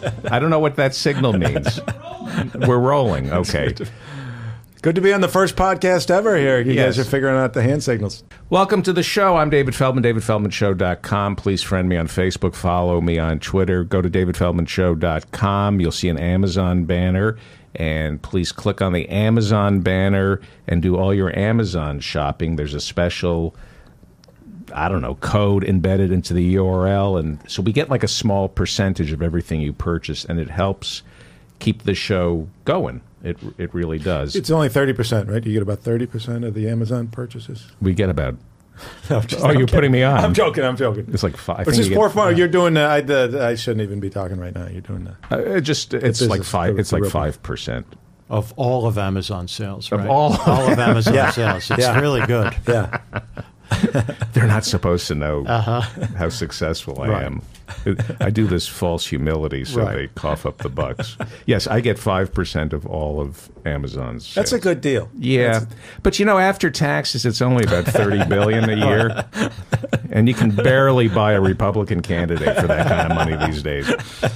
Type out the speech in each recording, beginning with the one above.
I don't know what that signal means. We're rolling. Okay. Good to be on the first podcast ever here. You guys are figuring out the hand signals. Welcome to the show. I'm David Feldman, davidfeldmanshow.com. Please friend me on Facebook, follow me on Twitter. Go to davidfeldmanshow.com. You'll see an Amazon banner, and please click on the Amazon banner and do all your Amazon shopping. There's a special, I don't know, code embedded into the URL, and so we get like a small percentage of everything you purchase, and it helps keep the show going. It really does. It's only 30%, right? You get about 30% of the Amazon purchases. We get about. You're putting me on. I'm joking. It's like 5. It's just more fun. You're doing. I shouldn't even be talking right now. You're doing that. It's like 5. It's like 5% of all of Amazon sales. Right? Of all of Amazon sales. It's really good. Yeah. They're not supposed to know how successful I am. I do this false humility so they cough up the bucks. Yes, I get 5% of all of Amazon's sales. That's a good deal. Yeah. But after taxes, it's only about $30 billion a year. And you can barely buy a Republican candidate for that kind of money these days.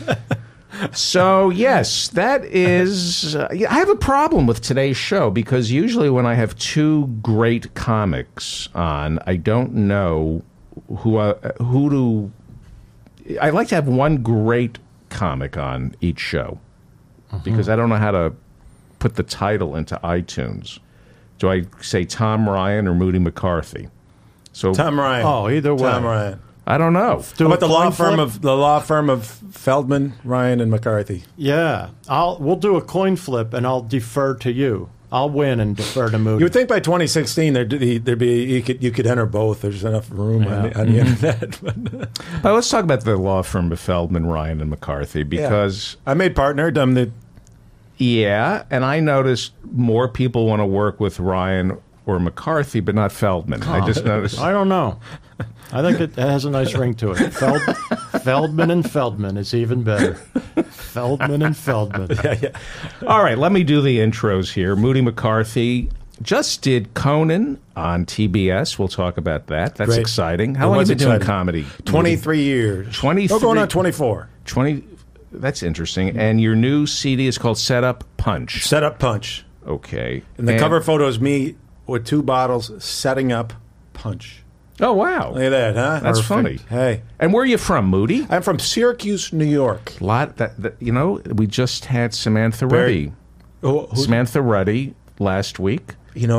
So, yes, that is... I have a problem with today's show because usually when I have two great comics on, I don't know who to... I like to have one great comic on each show because I don't know how to put the title into iTunes. Do I say Tom Ryan or Moody McCarthy? So Tom Ryan. Oh, either way. Tom Ryan. I don't know. How about the law firm of Feldman, Ryan, and McCarthy? Yeah, we'll do a coin flip, and I'll defer to you. I'll win and defer to Moody. You would think by 2016 there'd be you could enter both. There's enough room on the internet. But let's talk about the law firm of Feldman, Ryan, and McCarthy because I made partner. And I noticed more people want to work with Ryan or McCarthy, but not Feldman. I just noticed. I don't know. I think it has a nice ring to it. Feldman and Feldman is even better. Feldman and Feldman. Yeah. All right, let me do the intros here. Moody McCarthy just did Conan on TBS. We'll talk about that. That's Great. Exciting. How long have you been doing comedy? 23 years. 23. Oh, going on 24. 20. That's interesting. And your new CD is called Set Up Punch. Set Up Punch. Okay. And the cover photo is me with 2 bottles setting up punch. Oh, wow. Look at that, huh? That's Perfect. funny. Hey. And where are you from, Moody? I'm from Syracuse, New York. We just had Samantha Ruddy. Samantha Ruddy last week.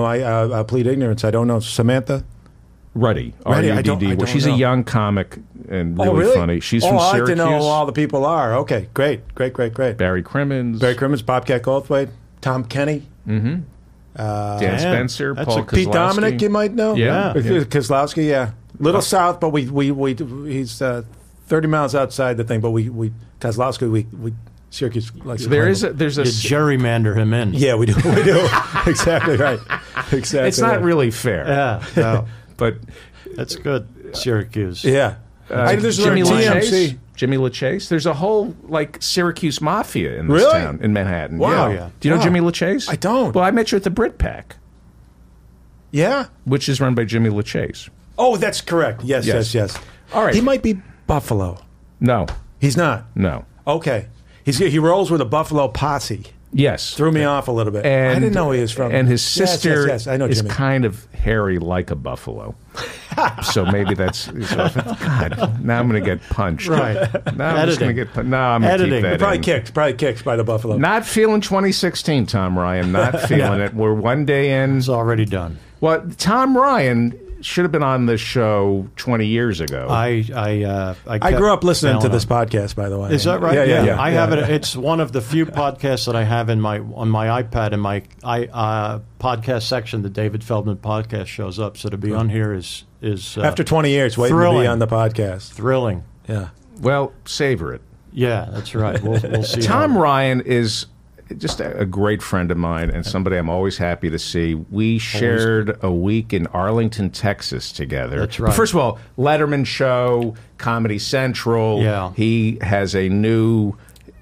I plead ignorance. I don't know. Samantha? Ruddy. R-U-D-D. I don't She's know. A young comic and really funny. She's from I Syracuse. like to know who all the people are. Okay, great. Barry Crimmins. Bobcat Goldthwait, Tom Kenny. Mm-hmm. Dan Spencer, Paul Kozlowski. Pete Dominic, you might know. Yeah. Kozlowski, yeah. Little south, but he's 30 miles outside the thing. But Kozlowski, Syracuse likes. There's a gerrymander him in. Yeah, we do. Exactly right. Exactly. It's not really fair. Yeah, no. But that's good. Syracuse. Yeah. Jimmy LaChase. There's a whole Syracuse mafia in this town in Manhattan. Wow. Yeah. Do you know Jimmy LaChase? I don't. Well, I met you at the Brit Pack. Yeah. Which is run by Jimmy LaChase. Oh, that's correct. Yes. All right. He might be Buffalo. No. He's not. No. Okay. He rolls with a Buffalo posse. Yes. Threw me off a little bit. And, I didn't know he was from. And his sister I know is Jimmy. kind of hairy like a buffalo. So maybe that's... God, now I'm going to get punched. Right. Now I'm just going to get punched. No, I'm going to keep that Probably kicked by the buffalo. Not feeling 2016, Tom Ryan. Not feeling it. We're one day in. It's already done. Well, Tom Ryan should have been on this show 20 years ago. I grew up listening to this podcast, by the way. Is that right? Yeah. I have it. It's one of the few podcasts that I have on my iPad in my podcast section. The David Feldman podcast shows up. So to be on here is after 20 years waiting to be on the podcast. Thrilling. Yeah. Well, savor it. Yeah, that's right. We'll see. Tom Ryan is just a great friend of mine and somebody I'm always happy to see. We shared a week in Arlington, Texas together. That's right. But first of all, Letterman show, Comedy Central. Yeah. He has a new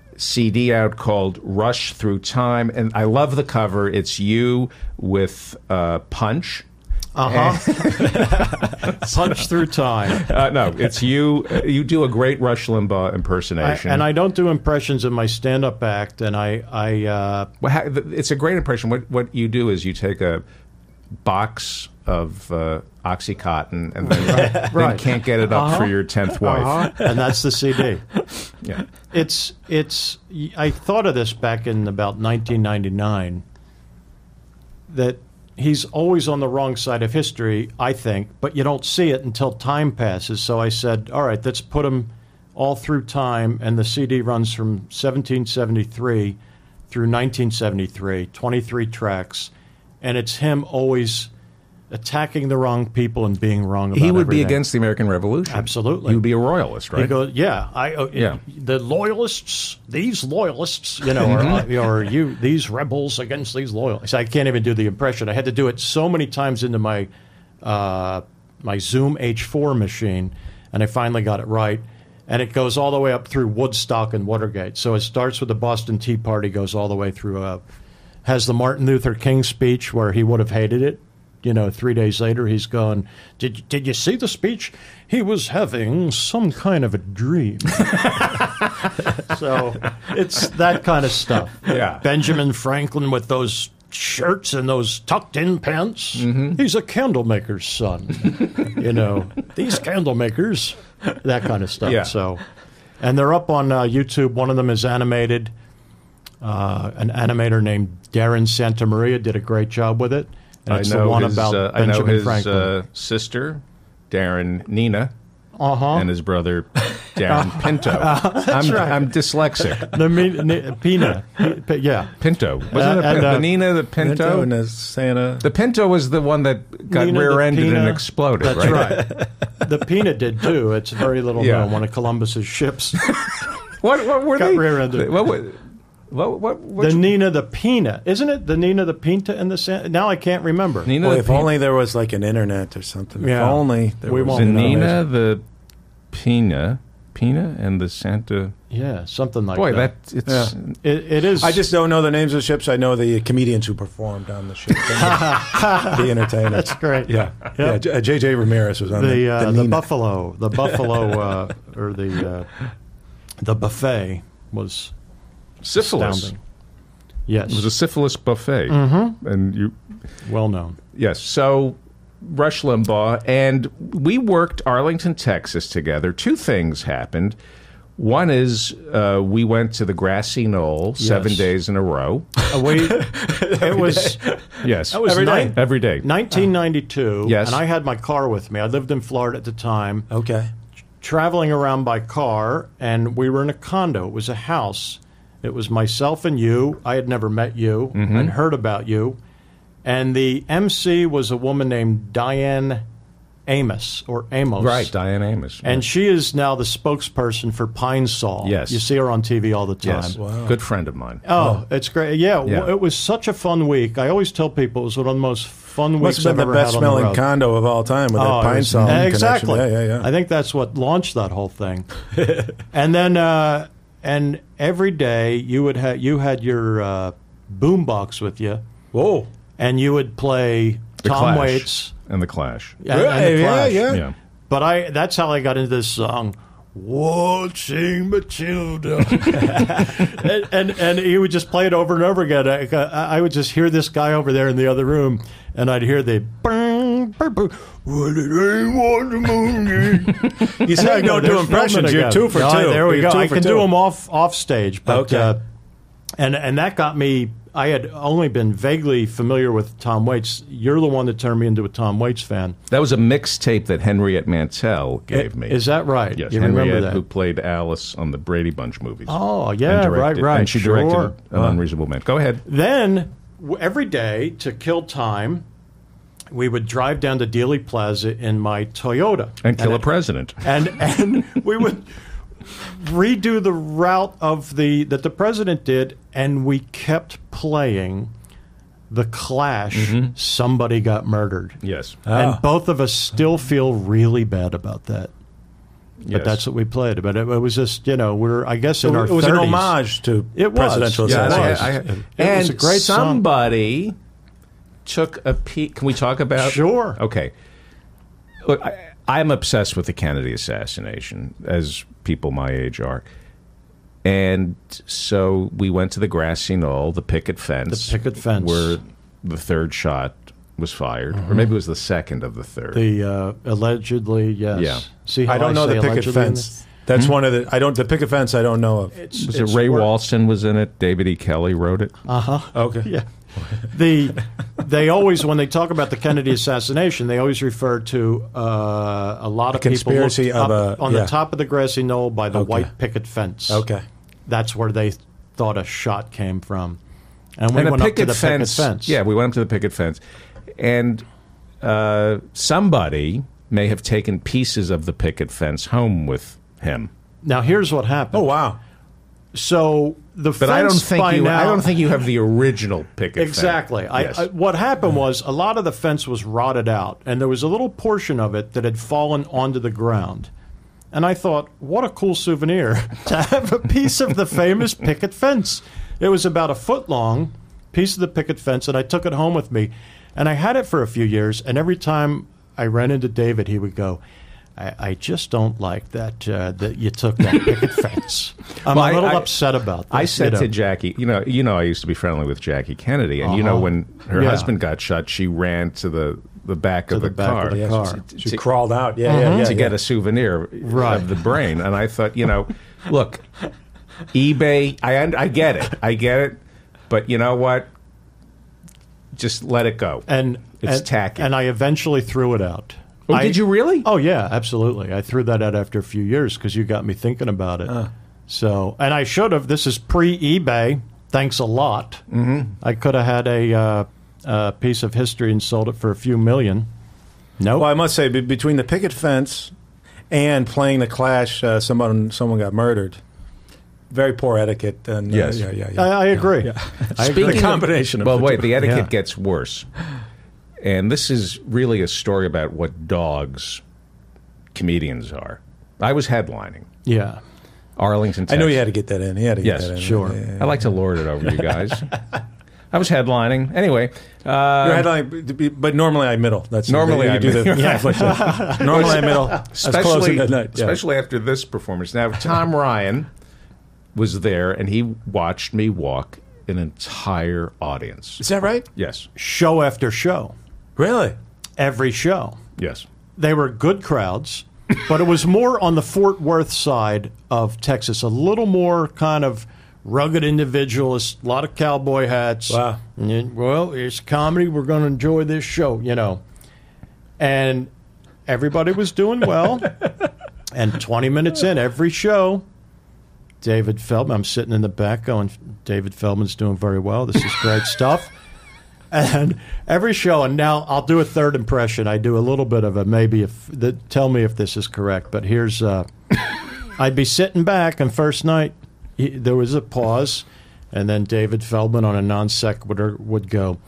CD out called Rush Through Time, and I love the cover. It's you with Punch. Punch Through Time. No, it's you. You do a great Rush Limbaugh impersonation. And I don't do impressions in my stand-up act, and it's a great impression. What you do is you take a box of Oxycontin and then can't get it up for your 10th wife. And that's the CD. Yeah. I thought of this back in about 1999, that he's always on the wrong side of history, I think, but you don't see it until time passes. So I said, all right, let's put him all through time, and the CD runs from 1773 through 1973, 23 tracks, and it's him always attacking the wrong people and being wrong about He would everything. be against the American Revolution. Absolutely. He would be a royalist, right? He goes, the loyalists, these loyalists, or these rebels against these loyalists. I can't even do the impression. I had to do it so many times into my my Zoom H4 machine, and I finally got it right. And it goes all the way up through Woodstock and Watergate. So it starts with the Boston Tea Party, goes all the way through, has the Martin Luther King speech where he would have hated it. 3 days later, he's going, did you see the speech? He was having some kind of a dream. So it's that kind of stuff. Yeah. Benjamin Franklin with those shirts and those tucked-in pants. Mm-hmm. He's a candle maker's son. These candle makers, that kind of stuff. Yeah. So, and they're up on YouTube. One of them is animated. An animator named Darren Santamaria did a great job with it. And it's the one about Benjamin Franklin. Sister, Darren Nina, and his brother, Darren Pinto. I'm dyslexic. Pina. Pinto. Wasn't it the Nina, the Pinto? and the Santa. The Pinto was the one that got rear-ended and exploded, That's right. The Pina did, too. It's very little known. One of Columbus's ships what were got they? rear-ended. The Nina the Pina. Isn't it the Nina the Pinta and the Santa? Now I can't remember. If only there was like an internet or something. Yeah. If only there was. The Nina, the Pina, and the Santa. Yeah, something like Boy, that. It is. I just don't know the names of the ships. I know the comedians who performed on the ship. The entertainers. That's great. Yeah. J.J. Ramirez was on the Nina. Buffalo, or the buffet was syphilis. Astounding. Yes. It was a syphilis buffet. Mm-hmm. And well known. Yes. So Rush Limbaugh, and we worked Arlington, Texas together. Two things happened. One is we went to the grassy knoll 7 days in a row. It was yes. That was every day. 1992. Yes. And I had my car with me. I lived in Florida at the time. Okay. Traveling around by car, and we were in a condo. It was a house. It was myself and you. I had never met you and heard about you. And the MC was a woman named Diane Amos. Right, Diane Amos. And she is now the spokesperson for Pine Sol. Yes. You see her on TV all the time. Yes. Wow. Good friend of mine. Oh, it's great. Yeah, it was such a fun week. I always tell people it was one of the most fun weeks I've ever had on the road. Must have been the best-smelling condo of all time with that Pine Sol exactly. connection. Yeah. I think that's what launched that whole thing. And then... and every day you had your boombox with you. Whoa! And you would play Tom Waits and the Clash. And the Clash. Yeah. But that's how I got into this song. Watching Matilda. and he would just play it over and over again. I would just hear this guy over there in the other room, and I'd hear the You said don't do impressions. You're 2 for 2. There we go. I can do them off. off stage. But, okay. And that got me. I had only been vaguely familiar with Tom Waits. You're the one that turned me into a Tom Waits fan. That was a mixtape that Henriette Mantel gave me. Is that right? Yes, you Henriette, remember that? who played Alice on the Brady Bunch movies. Oh, yeah, right. And she directed An Unreasonable Man. Go ahead. Then, every day, to kill time, we would drive down to Dealey Plaza in my Toyota. And kill a president. And we would redo the route that the president did, and we kept playing The Clash, Somebody Got Murdered. Yes. And both of us still feel really bad about that. But that's what we played. But it was just, we're, I guess, in our 30s. It was an homage to presidential assassination. It was a great somebody took a peek. Can we talk about? Sure. Okay. Look, I'm obsessed with the Kennedy assassination, as people my age are. And so we went to the grassy knoll, the picket fence. The picket fence. Where the third shot was fired. Or maybe it was the second of the third. The allegedly, yes. Yeah. See how I don't know say the picket allegedly fence. That's one of the. The picket fence. I don't know of. Was it Ray Walston was in it? David E. Kelly wrote it. Okay. Yeah. They always, when they talk about the Kennedy assassination, they always refer to a lot of conspiracy people of on the top of the grassy knoll by the white picket fence. Okay. That's where they thought a shot came from. And we And went a up to picket the fence. picket fence. Yeah, we went up to the picket fence. And somebody may have taken pieces of the picket fence home with him. Now, here's what happened. Oh, wow. So the But fence I don't think by you. now, I don't think you have the original picket exactly. fence. Yes. What happened was a lot of the fence was rotted out, and there was a little portion of it that had fallen onto the ground. And I thought, what a cool souvenir to have a piece of the famous picket fence. It was about a foot long, piece of the picket fence, and I took it home with me. And I had it for a few years, and every time I ran into David, he would go, I just don't like that you took that picket fence. I'm a little upset about this. I said to Jackie, you know, I used to be friendly with Jackie Kennedy, and you know, when her husband got shot, she ran to the back of the car. She crawled out. To get a souvenir of the brain. And I thought, look, eBay, I get it. But you know what? Just let it go. It's tacky. And I eventually threw it out. Oh, did you really? Oh, yeah, absolutely. I threw that out after a few years because you got me thinking about it. So, and I should have. This is pre-eBay. Thanks a lot. Mm-hmm. I could have had a piece of history and sold it for a few million. No. Well, I must say, between the picket fence and playing the Clash, someone got murdered. Very poor etiquette. And, yes. I agree. Yeah. Speaking the combination of the wait, two. the etiquette gets worse. And this is really a story about what dogs comedians are. I was headlining. Yeah. Arlington, Texas. I know you had to get that in. Yes, sure. I like to lord it over you guys. I was headlining. Anyway. You're headlining, but normally I middle. That's normally I do the Normally I middle. Especially after this performance. Now, Tom Ryan was there, and he watched me walk an entire audience. Is that right? Yes. Show after show. Really? Every show. Yes. They were good crowds, but it was more on the Fort Worth side of Texas, a little more kind of rugged individualist, a lot of cowboy hats. Wow. And, well, it's comedy. We're going to enjoy this show, And everybody was doing well. And 20 minutes in, every show, David Feldman, I'm sitting in the back going, David Feldman's doing very well. This is great stuff. And every show, and now I'll do a third impression. I do a little bit of a tell me if this is correct. But here's, I'd be sitting back, and first night, there was a pause, and then David Feldman on a non sequitur would go,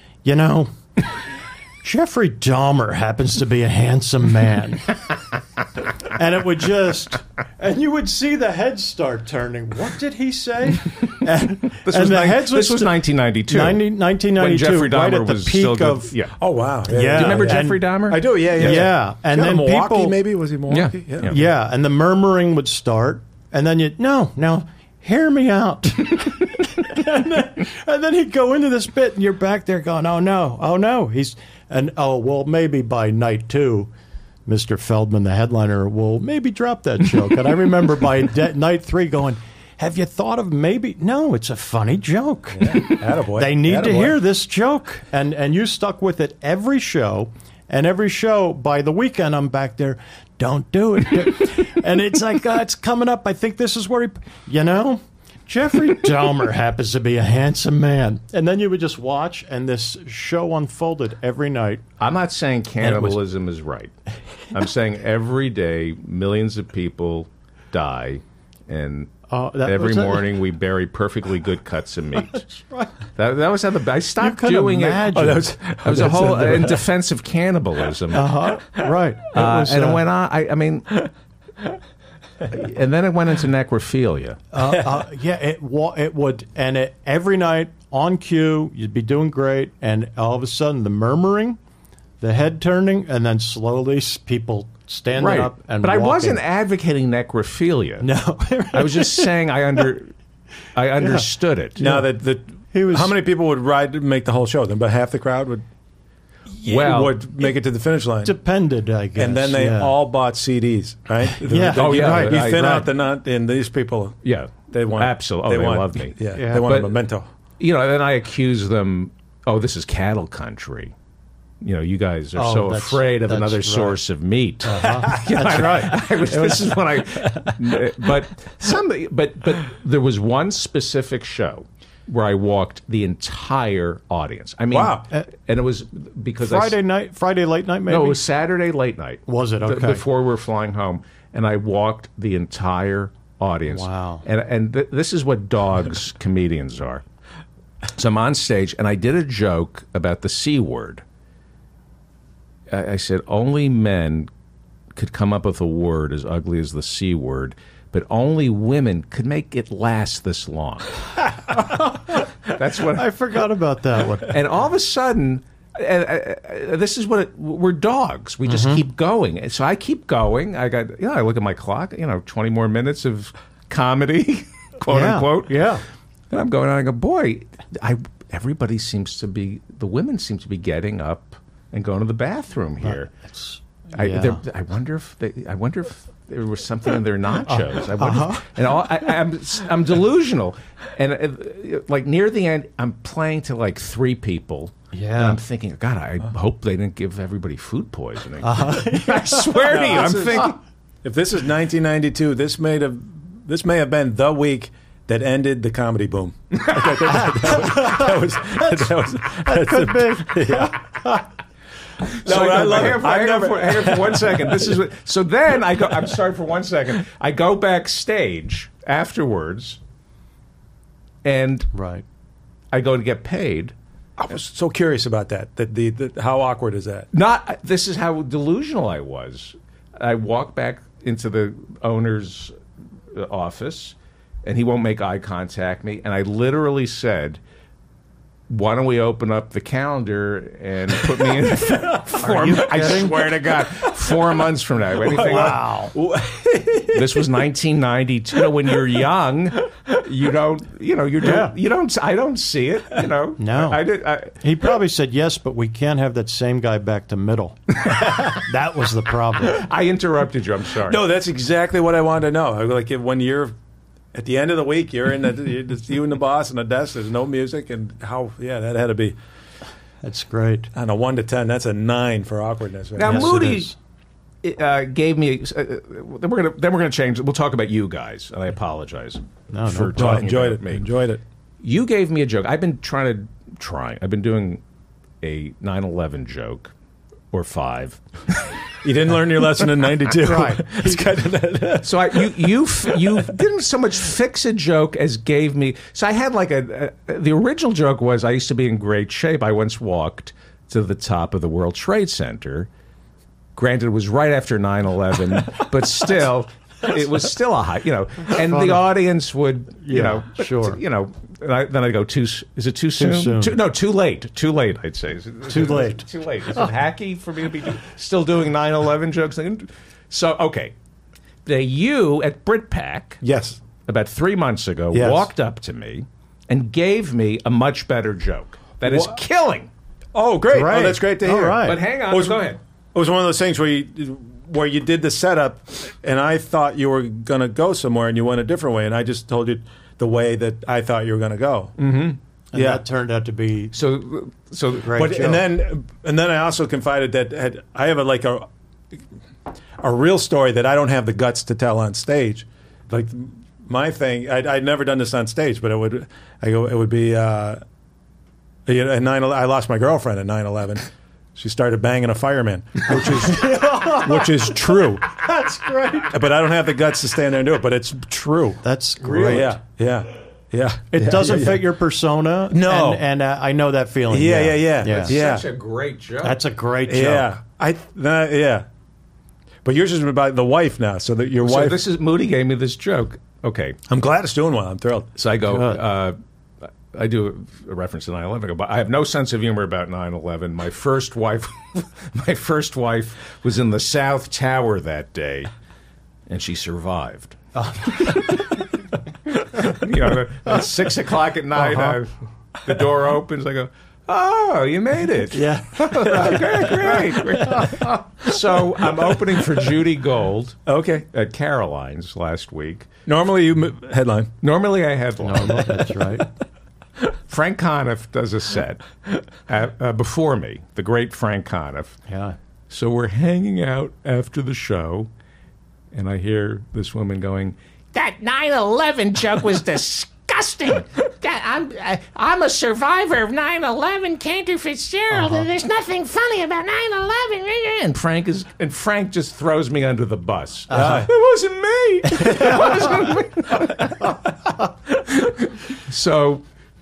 Jeffrey Dahmer happens to be a handsome man. And it would and you would see the heads start turning. What did he say? This was 1992. 1992, when Jeffrey Dahmer right at the was peak still of... Yeah. Oh, wow. Yeah. Do you remember Jeffrey Dahmer? I do, yeah. Yeah. And then Milwaukee, people... maybe? Was he Milwaukee? Yeah. Yeah, and the murmuring would start, and then now, hear me out. and then he'd go into this bit, and you're back there going, oh, no. Maybe by night 2, Mr. Feldman, the headliner, will maybe drop that joke. And I remember by night 3 going, have you thought of maybe? No, it's a funny joke. Yeah. Attaboy. They need to hear this joke. And you stuck with it every show. And every show, by the weekend, I'm back there, don't do it. And it's like, it's coming up. I think this is where Jeffrey Dahmer happens to be a handsome man. And then you would just watch, and this show unfolded every night. I'm not saying cannibalism is right. I'm saying every day millions of people die, and every morning we bury perfectly good cuts of meat. That's right. That was how I stopped doing imagine. it. That was a whole in defense of cannibalism. Right. And it went on. I mean... And then it went into necrophilia. It would, and every night on cue. You'd be doing great, and all of a sudden, the murmuring, the head turning, and then slowly people standing up and But walking. I wasn't advocating necrophilia. No. I was just saying I understood it. Now how many people would make the whole show? Then about half the crowd would make it to the finish line. Depended, I guess. And then they all bought CDs, right? Yeah. Right. You thin Right. out the nut, and these people, they want absolutely. They love me. Yeah, they want a memento. You know, then I accuse them. Oh, this is cattle country. You know, you guys are so afraid of another source of meat. That's right. This is when but there was one specific show where I walked the entire audience. I mean, wow. And it was because Friday late night, maybe? No, it was Saturday late night. Was it? Okay. Before we were flying home, and I walked the entire audience. Wow. And this is what dogs comedians are. So I'm on stage, and I did a joke about the C word. I said, only men could come up with a word as ugly as the C word, but only women could make it last this long. That's what I forgot about that one. And all of a sudden, this is we're dogs. We just keep going. And so I keep going. I look at my clock, 20 more minutes of comedy, quote unquote. Yeah. And I'm going on, I go, boy, everybody seems to be, the women seem to be getting up and going to the bathroom here. I wonder if there was something in their nachos. I wonder I'm delusional, and like near the end, I'm playing to like 3 people. Yeah, and I'm thinking, God, I hope they didn't give everybody food poisoning. I swear to you, I'm thinking. If this is 1992, this may have been the week that ended the comedy boom. That could be. Yeah. So hang on for 1 second. This is so. Then I go. I'm sorry for 1 second. I go backstage afterwards, and I go to get paid. I was so curious about that. How awkward is that? This is how delusional I was. I walk back into the owner's office, and he won't make eye contact me. And I literally said, why don't we open up the calendar and put me in I swear to God, 4 months from now. Anything wow. This was 1992. When you're young, I don't see it. No. He probably said yes, but we can't have that same guy back to middle. That was the problem. I interrupted you. I'm sorry. No, that's exactly what I wanted to know. Like when you're at the end of the week, you're it's you and the boss and the desk. There's no music, and that had to be. That's great. On a 1 to 10, that's a 9 for awkwardness. Right? Now, Yes, Moody gave me. Then we're gonna change. We'll talk about you guys, and I apologize for talking about me. Enjoyed it. You gave me a joke. I've been I've been doing a 9/11 joke or 5. You didn't learn your lesson in '92, right? So you didn't so much fix a joke as gave me. So I had like the original joke was I used to be in great shape. I once walked to the top of the World Trade Center. Granted, it was right after 9/11, but still, it was still a high, and the audience would, sure. Then I go, is it too soon? Too late. Too late, I'd say. Too late. Too late. Is it hacky for me to be still doing 9/11 jokes? So, okay. You at BritPack, yes, about 3 months ago, walked up to me and gave me a much better joke that is killing. Oh, great. Oh, that's great to hear. All right. But hang on, go ahead. It was one of those things where you did the setup, and I thought you were going to go somewhere, and you went a different way, and I just told you the way that I thought you were going to go. Mm-hmm. And that turned out to be so great. But, and then I also confided that I have a real story that I don't have the guts to tell on stage. Like my thing, I'd never done this on stage, but it would be. At 9/11, I lost my girlfriend at 9/11. She started banging a fireman, which is true. That's great. But I don't have the guts to stand there and do it. But it's true. That's great. Yeah. It doesn't fit your persona. No, and I know that feeling. Yeah. That's such a great joke. That's a great joke. Yeah. But yours is about the wife now. So that your wife. This is Moody gave me this joke. Okay, I'm glad it's doing well. I'm thrilled. So I go. I do a reference to 9/11, but I have no sense of humor about 9/11. My first wife was in the South Tower that day, and she survived. At 6 o'clock at night, the door opens. I go, "Oh, you made it!" Yeah, great. So I'm opening for Judy Gold. Okay. At Caroline's last week. Normally you headline. Normally I headline. no, that's right. Frank Conniff does a set before me, the great Frank Conniff. Yeah. So we're hanging out after the show, and I hear this woman going, "That 9/11 joke was disgusting. I'm a survivor of 9/11, Cantor Fitzgerald, and there's nothing funny about 9/11. And Frank just throws me under the bus. It wasn't me. So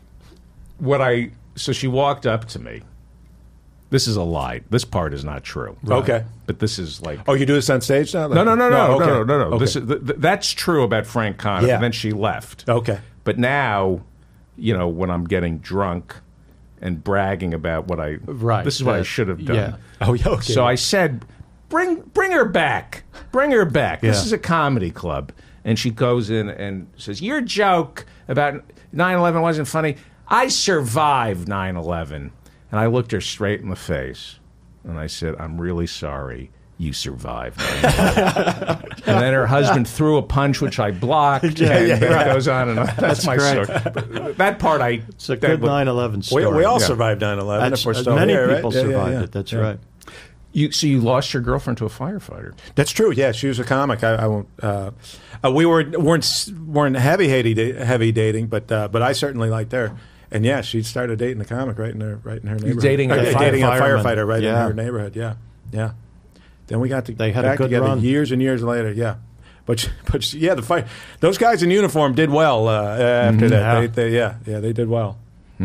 she walked up to me. This is a lie. This part is not true. Right. Okay. But this is like... Oh, you do this on stage now? No. Okay. This is, that's true about Frank Conniff. Yeah. And then she left. Okay. But now, when I'm getting drunk and bragging about what I... Right. This is what I should have done. Yeah. Oh, yeah, okay. So I said, bring her back. Bring her back. This Yeah. is a comedy club. And she goes in and says, your joke about 9/11 wasn't funny. I survived 9/11. And I looked her straight in the face. And I said, I'm really sorry you survived. And then her husband threw a punch, which I blocked. And it goes on and on. That's my great. story. That part It's a good 9/11 story. We all survived 9/11 if we're still many here, right? people survived it. That's right. So you lost your girlfriend to a firefighter. That's true. Yeah, she was a comic. I won't. We weren't heavy dating, but I certainly liked her. And yeah, she started dating a comic right in her neighborhood. Dating a firefighter right in Yeah. her neighborhood. Yeah. Then we got They had back a good together run. years and years later. Yeah, but yeah, those guys in uniform did well after that. Yeah. They did well.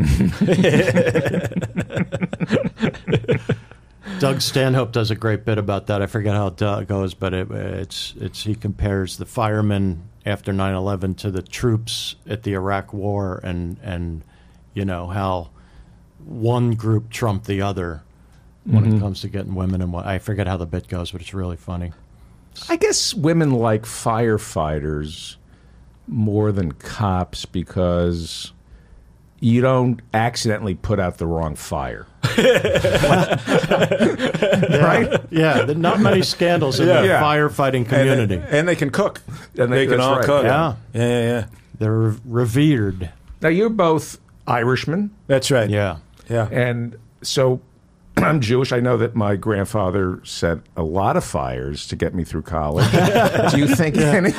Doug Stanhope does a great bit about that. I forget how it goes, but it's he compares the firemen after 9/11 to the troops at the Iraq War, and how one group trumped the other when it comes to getting women. And I forget how the bit goes, but it's really funny. I guess women like firefighters more than cops because you don't accidentally put out the wrong fire. Right? Yeah, there are not many scandals in the firefighting community. And they can cook. And they can all right. cook. Yeah. They're revered. Now, you're both Irishmen. That's right. Yeah. And so I'm Jewish. I know that my grandfather set a lot of fires to get me through college. Do you think any...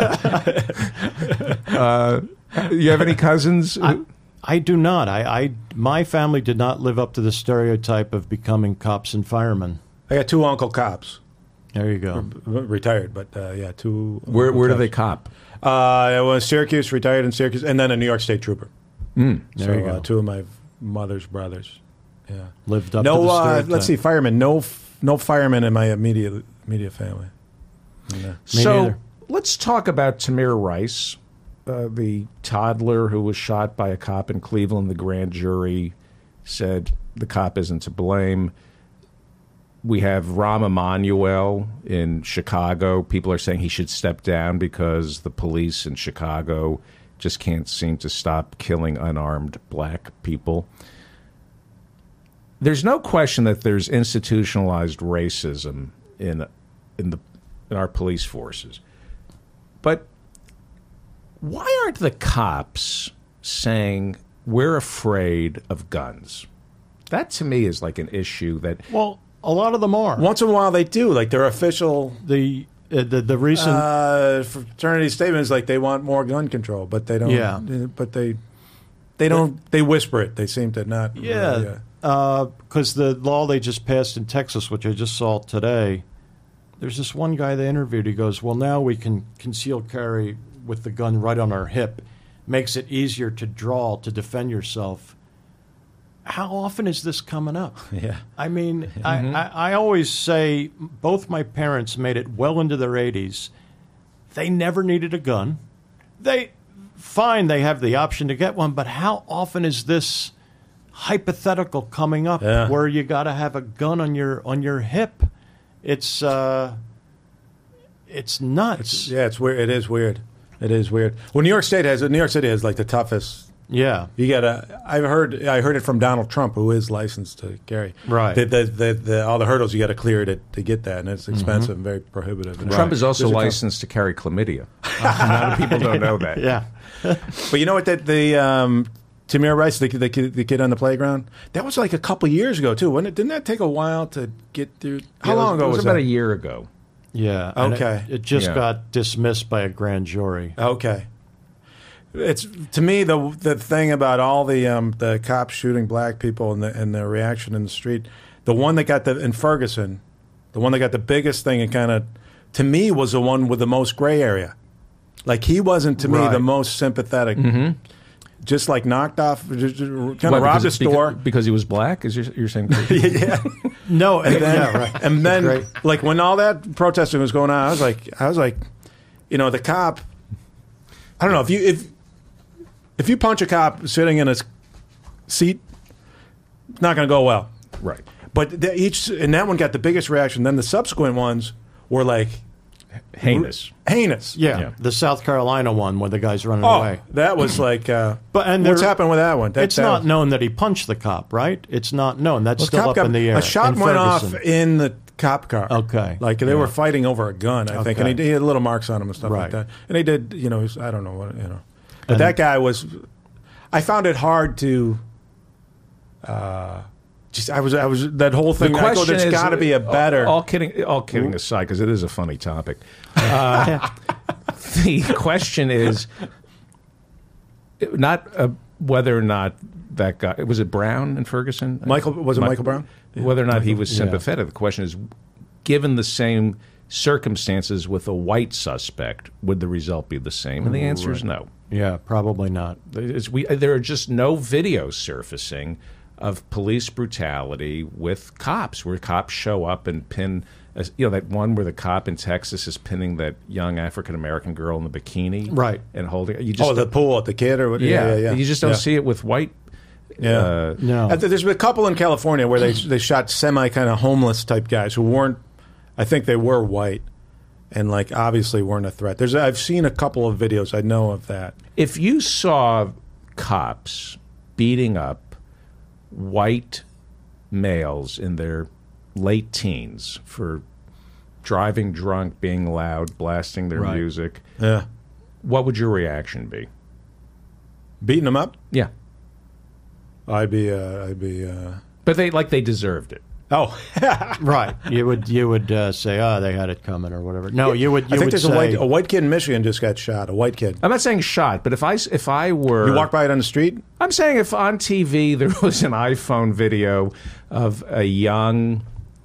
you have any cousins? I do not. My family did not live up to the stereotype of becoming cops and firemen. I got two uncle cops. There you go. Retired, but two. Where do they cop? I was Syracuse, retired in Syracuse, and then a New York State Trooper. There you go. Two of my mother's brothers. Yeah, lived up to the stereotype. Let's see, firemen. No firemen in my immediate family. Me So neither. let's talk about Tamir Rice, the toddler who was shot by a cop in Cleveland. The grand jury said the cop isn't to blame. We have Rahm Emanuel in Chicago. People are saying he should step down because the police in Chicago just can't seem to stop killing unarmed black people. There's no question that there's institutionalized racism in our police forces. But why aren't the cops saying we're afraid of guns? That to me is like an issue that... Well, a lot of them are. Once in a while they do. Like their official... The recent... fraternity statement is like they want more gun control, but they don't... Yeah. But they don't... They whisper it. They seem to not... Yeah. Because the law they just passed in Texas, which I just saw today, there's this one guy they interviewed. He goes, well, now we can conceal carry with the gun right on our hip. Makes it easier to draw, to defend yourself. How often is this coming up? Yeah. I mean, I always say both my parents made it well into their 80s. They never needed a gun. fine, they have the option to get one, but how often is this hypothetical coming up where you got to have a gun on your hip? It's nuts. It's weird. It is weird. It is weird. Well, New York City has like the toughest. Yeah, you gotta. I heard it from Donald Trump, who is licensed to carry. Right. All the hurdles you got to clear to get that, and it's expensive and very prohibitive. And Trump is also licensed to carry chlamydia. A lot of people don't know that. Yeah. But you know what? Tamir Rice, the kid on the playground, that was like a couple years ago too, wasn't it? Didn't that take a while to get through? How long ago was was that? About that? a year ago. Yeah. Okay. It just got dismissed by a grand jury. Okay. It's to me the thing about all the cops shooting black people and the reaction in the street. The one that got in Ferguson, the one that got the biggest thing and kind of to me was the one with the most gray area. Like he wasn't to me the most sympathetic. Mm-hmm. Just like knocked off, kind of robbed a store because he was black. Is you're saying? Yeah. No, and then like when all that protesting was going on, I was like, the cop. I don't know if you punch a cop sitting in his seat, it's not going to go well. Right. But and that one got the biggest reaction. Then the subsequent ones were like heinous. Yeah. The South Carolina one where the guy's running away. That was like. What's happened with that one? It's not known that he punched the cop, right? It's not known. That's still up in the air. A shot went off in the cop car. Okay. Like they were fighting over a gun, I think, and he had little marks on him and stuff like that. And he did, I don't know what, But that guy was. I found it hard to. I was that whole thing. The question there's got to be a better. All kidding aside, because it is a funny topic. The question is not whether or not that guy was it Brown in Ferguson. Michael Brown? Whether or not he was sympathetic. The question is, given the same circumstances with a white suspect, would the result be the same? And the answer is no. Yeah, probably not. There are just no videos surfacing of police brutality with cops, where cops show up and pin, that one where the cop in Texas is pinning that young African-American girl in the bikini. Right. And holding the pool at the kid or what? Yeah. You just don't see it with white. Yeah. No. There's been a couple in California where they shot semi kind of homeless type guys who weren't, I think they were white and like obviously weren't a threat. I've seen a couple of videos. I know of that. If you saw cops beating up white males in their late teens for driving drunk, being loud, blasting their music, what would your reaction be? Beating them up? Yeah. I'd be. But they deserved it. Oh, right. You would say, they had it coming or whatever. No, you would. I think there's say, a white kid in Michigan just got shot. A white kid. I'm not saying shot, but if I were, you walk by it on the street. I'm saying if on TV there was an iPhone video of a young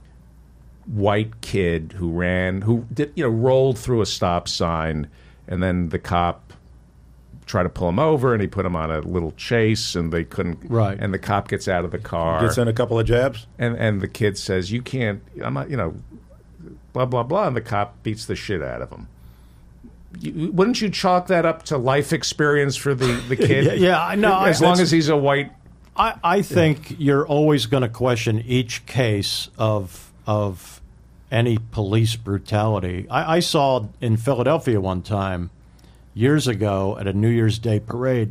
white kid who rolled through a stop sign, and then the cop tried to pull him over, and he put him on a little chase, and they couldn't. Right. And the cop gets out of the car, gets in a couple of jabs, and the kid says, "You can't." I'm not, blah blah blah, and the cop beats the shit out of him. Wouldn't you chalk that up to life experience for the kid? Yeah, I know. As long as he's a white. I think you're always going to question each case of any police brutality. I saw in Philadelphia one time, years ago, at a New Year's Day parade,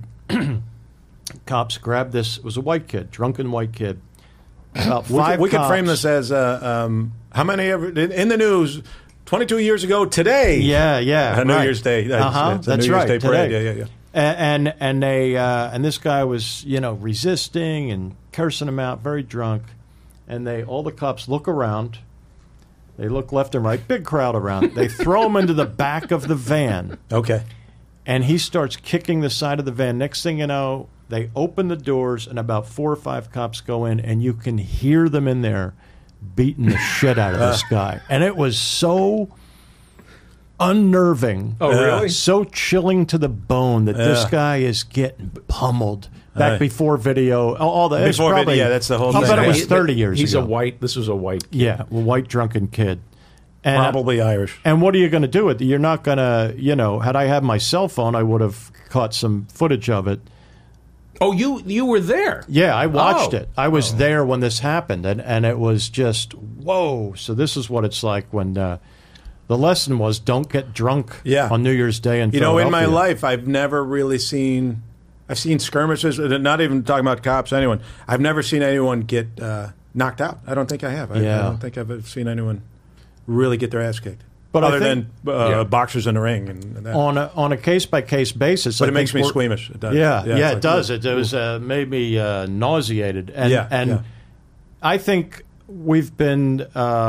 cops grabbed this. It was a white kid, drunken white kid. About five we could cops. frame this as how many ever in the news 22 years ago today? Yeah. New Year's Day. That's New Year's right. Day parade. Today. Yeah. And they and this guy was resisting and cursing him out, very drunk. And all the cops look around. They look left and right, big crowd around. They throw him into the back of the van. Okay. And he starts kicking the side of the van. Next thing you know, they open the doors, and about 4 or 5 cops go in, and you can hear them in there beating the shit out of this guy. And it was so unnerving. Oh, really? So chilling to the bone that this guy is getting pummeled. Back before video, all the before probably, video, that's the whole I thing. bet it was 30 years He's ago. This was a white kid. Yeah, a white drunken kid. And, Probably Irish. And what are you going to do with it? You're not going to, had I had my cell phone, I would have caught some footage of it. Oh, you were there? Yeah, I watched it. I was there when this happened, and it was just, whoa. So this is what it's like when the lesson was don't get drunk on New Year's Day in Philadelphia. In my life, I've never really seen... I've seen skirmishes, not even talking about cops, anyone. I've never seen anyone get knocked out. I don't think I have. I don't think I've seen anyone really get their ass kicked. But other than boxers in the ring and that. On a case-by-case basis. But it makes me squeamish. It does. It does. It was made me nauseated. And I think we've been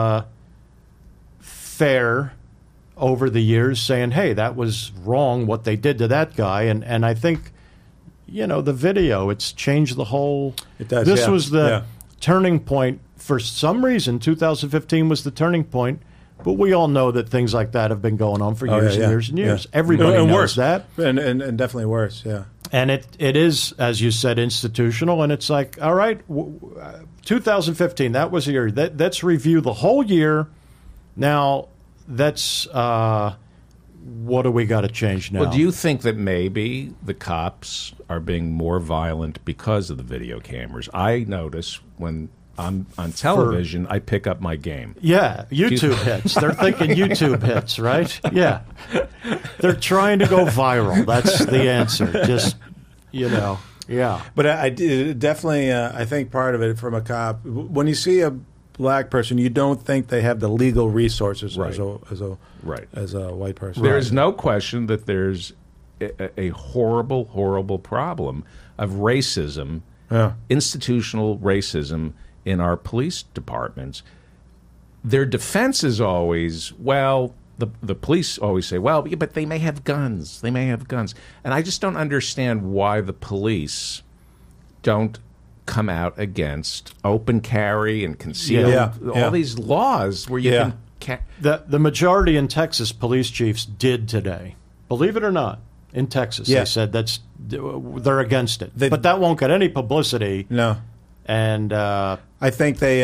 fair over the years saying, hey, that was wrong what they did to that guy. And I think, the video, it's changed the whole... It does, This was the turning point. For some reason, 2015 was the turning point. But we all know that things like that have been going on for years and years and years. Yeah. Everybody knows that. And definitely worse, yeah. And it is, as you said, institutional. And it's like, all right, 2015, that was the year. Let's review the whole year. Now, that's what do we got to change now? Well, do you think that maybe the cops are being more violent because of the video cameras? I notice when I'm on television, I pick up my game. Yeah, YouTube hits. They're thinking YouTube hits, right? Yeah. They're trying to go viral. That's the answer. Just, yeah. But I definitely, I think part of it from a cop, when you see a black person, you don't think they have the legal resources as a white person. There is no question that there's a horrible, horrible problem of racism, institutional racism in our police departments. Their defense is always, the police always say, but they may have guns. They may have guns. And I just don't understand why the police don't come out against open carry and conceal all these laws where you can... The majority in Texas police chiefs did today. Believe it or not, in Texas, they said they're against it. But that won't get any publicity. No. And I think they...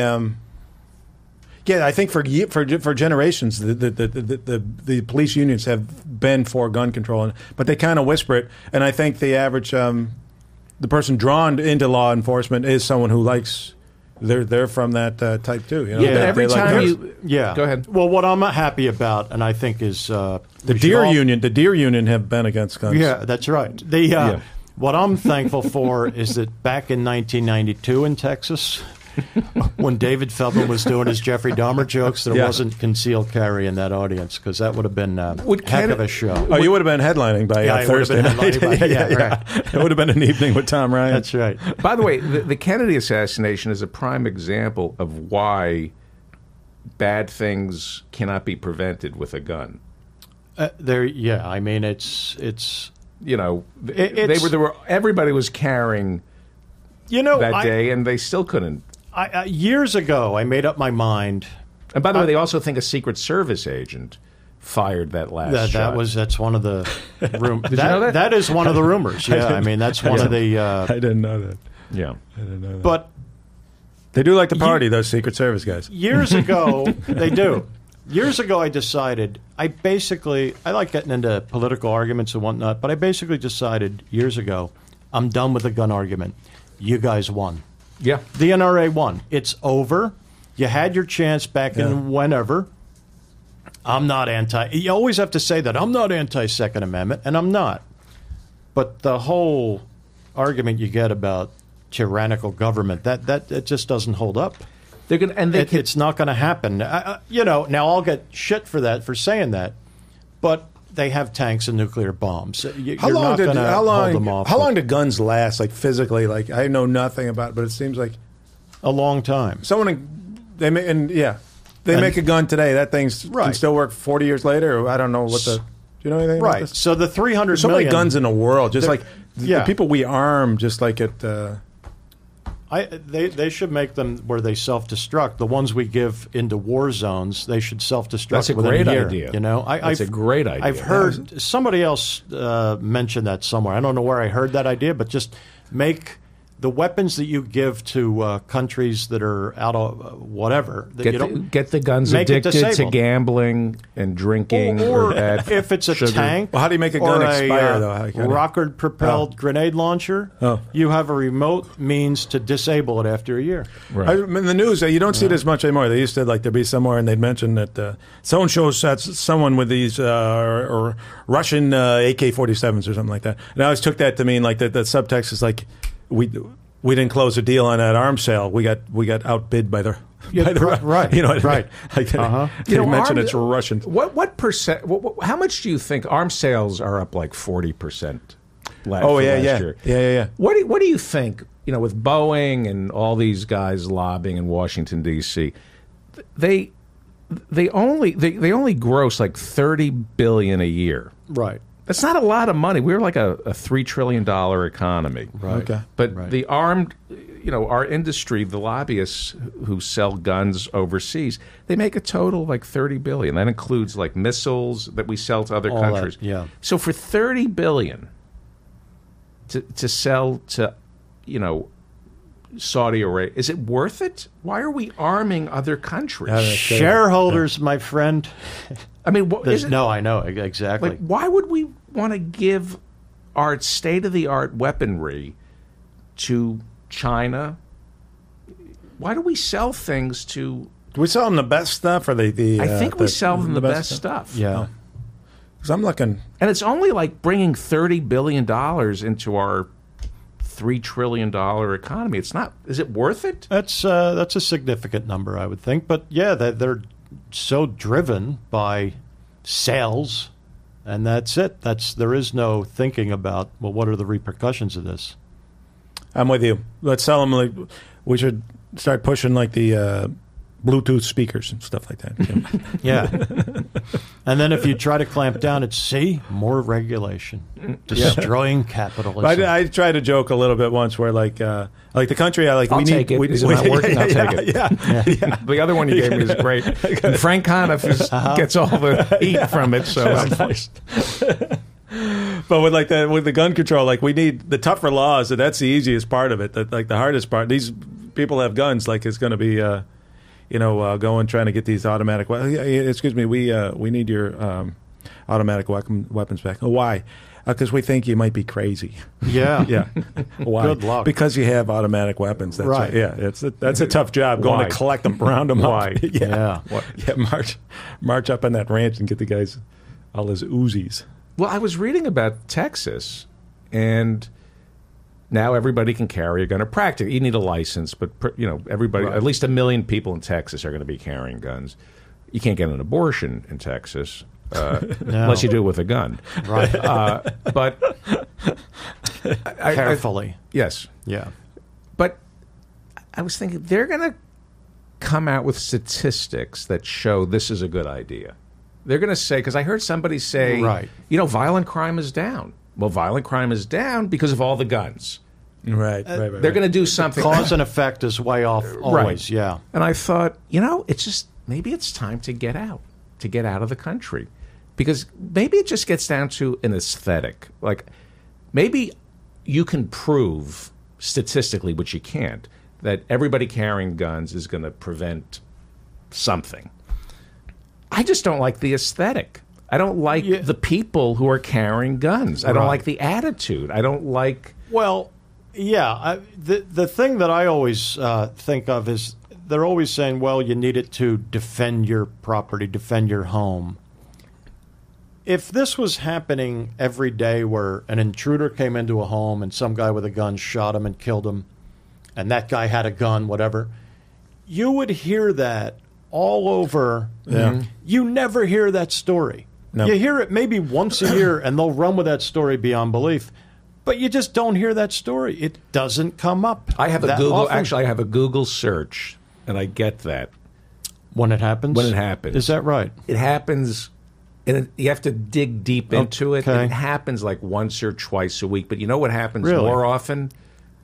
I think for generations, the police unions have been for gun control, but they kind of whisper it. And I think the average... the person drawn into law enforcement is someone who likes they're from that type too. But every time go ahead. Well, what I'm happy about, and I think is the Deer Union have been against guns. Yeah, that's right. What I'm thankful for is that back in 1992 in Texas, when David Feldman was doing his Jeffrey Dahmer jokes, there wasn't concealed carry in that audience, because that would have been a heck of a show. Oh, you would have been headlining by Thursday night. Right. It would have been an evening with Tom Ryan. That's right. By the way, the Kennedy assassination is a prime example of why bad things cannot be prevented with a gun. I mean, it's everybody was carrying that day, and they still couldn't. Years ago, I made up my mind. And by the way, they also think a Secret Service agent fired that last shot. That's one of the rumors. Did you know that? That is one of the rumors. Yeah, I mean, that's one of the... I didn't know that. Yeah. I didn't know that. But... They do like to party, those Secret Service guys. Years ago, they do. Years ago, I decided... I like getting into political arguments and whatnot, but I basically decided years ago, I'm done with the gun argument. You guys won. Yeah. The NRA won. It's over. You had your chance back in whenever. I'm not you always have to say that. I'm not anti-Second Amendment, and I'm not. But the whole argument you get about tyrannical government, that just doesn't hold up. It's not going to happen. Now I'll get shit for saying that, but they have tanks and nuclear bombs. How long do guns last, like physically? Like, I know nothing about it, but it seems like a long time. They make a gun today. That thing can still work 40 years later. Or I don't know what the. Do you know anything about this? So the 300 There's so million many guns in the world. Just like the people we arm, just like it. They should make them where they self-destruct. The ones we give into war zones, they should self-destruct. That's a within great a year, idea. That's a great idea. I've heard somebody else mention that somewhere. I don't know where I heard that idea, but just make the weapons that you give to countries that are out of whatever, that you don't get the guns make it addicted to disabled. gambling and drinking, or bad if it's a sugar. tank. Well, how do you make a gun expire, though? How can Rocket-propelled grenade launcher. You have a remote means to disable it after a year. Right. In the news, you don't see it as much anymore. They used to there'd be somewhere and they'd mention that someone shows someone with these or Russian AK-47s or something like that. And I always took that to mean like that. The subtext is like we didn't close a deal on that arms sale. We got outbid by the right. You know, right. Like they mention it's Russian. What percent? How much do you think arms sales are up? Like 40%. Last year. Yeah. What do you think? You know, with Boeing and all these guys lobbying in Washington D.C., they only gross like $30 billion a year. Right. That's not a lot of money. We're like a $3 trillion economy. Right. Okay. But the armed, our industry, the lobbyists who sell guns overseas, they make a total of like $30 billion. That includes like missiles that we sell to other countries. Yeah. So for $30 billion to sell to, Saudi Arabia, is it worth it? Why are we arming other countries? Shareholders, my friend. I mean, no, I know exactly. Like, why would we want to give our state-of-the-art weaponry to China? Why do we sell things to? Do we sell them the best stuff, or the? I think we sell them the best stuff. Yeah, because I'm looking, and it's only like bringing $30 billion into our $3 trillion economy. It's not. Is it worth it? That's a significant number, I would think. But yeah, they're so driven by sales, and that's it. There is no thinking about, well, what are the repercussions of this? I'm with you. Let's sell them. Like, we should start pushing like the Bluetooth speakers and stuff like that. Yeah. And then if you try to clamp down, it's more regulation, destroying capitalism. I tried to joke a little bit once where like the country I like. I'll take it. Is it not working? I'll take it. Yeah. The other one you gave me is great. And Frank Conniff gets all the heat from it. So But with the gun control, like we need the tougher laws. That's the easiest part of it. Like the hardest part. These people have guns. Like it's going to be. Going trying to get these automatic. Excuse me, we need your automatic weapons back. Why? Because we think you might be crazy. Yeah, yeah. Why? Good luck. Because you have automatic weapons. That's right. Yeah, that's a tough job going to collect them, round them Why? up. Yeah. March up on that ranch and get the guys all his Uzis. Well, I was reading about Texas, and now everybody can carry a gun. Or practically, you need a license, but everybody, at least 1 million people in Texas are going to be carrying guns. You can't get an abortion in Texas unless you do it with a gun. Right. But carefully. Yes. Yeah. But I was thinking they're going to come out with statistics that show this is a good idea. They're going to say, because I heard somebody say, violent crime is down. Well, violent crime is down because of all the guns. Right. They're going to do something. Cause and effect is way off always, yeah. And I thought, it's just, maybe it's time to get out of the country. Because maybe it just gets down to an aesthetic. Like, maybe you can prove statistically, which you can't, that everybody carrying guns is going to prevent something. I just don't like the aesthetic. I don't like the people who are carrying guns. I don't like the attitude. I don't like... Well, yeah. The thing that I always think of is they're always saying, well, you need it to defend your property, defend your home. If this was happening every day where an intruder came into a home and some guy with a gun shot him and killed him, and that guy had a gun, whatever, you would hear that all over. Yeah. You never hear that story. No. You hear it maybe once a year, and they'll run with that story beyond belief. But you just don't hear that story. It doesn't come up. I have a that Google. often. Actually, I have a Google search, and I get that when it happens. When it happens, is that right? It happens, and you have to dig deep into it. And it happens like once or twice a week. But you know what happens more often?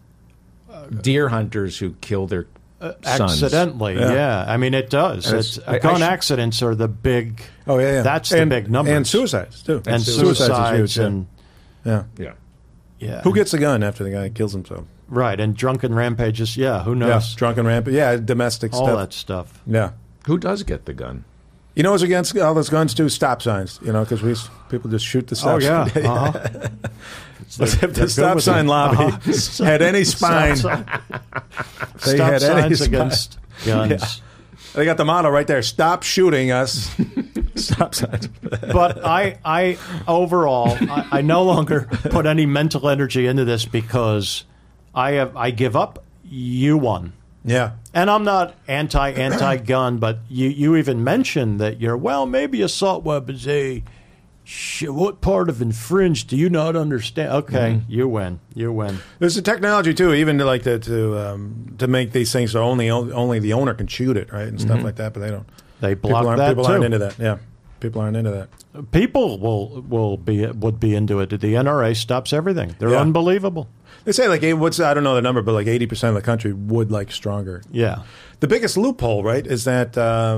Deer hunters who kill their sons. Accidentally, yeah. I mean, it does. Gun accidents are the big. Oh yeah. That's the big number. And suicides too. And suicides is huge. and yeah. Yeah. Who gets the gun after the guy kills himself? Right, and drunken rampages. Yeah, who Yeah, knows? drunken rampage. Yeah, domestic All stuff. that stuff. Yeah. Who does get the gun? You know what's against all those guns too? Stop signs. You know, because people just shoot the stop sign. Uh-huh. If the stop sign lobby had any spine, they Stop had any signs spine. against guns. Yeah. They got the motto right there: "Stop shooting us." Stop signs. But I overall, I no longer put any mental energy into this because I give up. You won. Yeah. And I'm not anti-gun, but you even mentioned that maybe assault weapons. What part of infringed do you not understand? Okay, you win. You win. There's the technology too, even to make these things so only the owner can shoot it, right, and stuff like that. But they don't. They block that people too. aren't into that. Yeah, people aren't into that. People would be into it. The NRA stops everything. They're Yeah. unbelievable. They say I don't know the number, but like 80% of the country would like stronger. Yeah. The biggest loophole, right, is that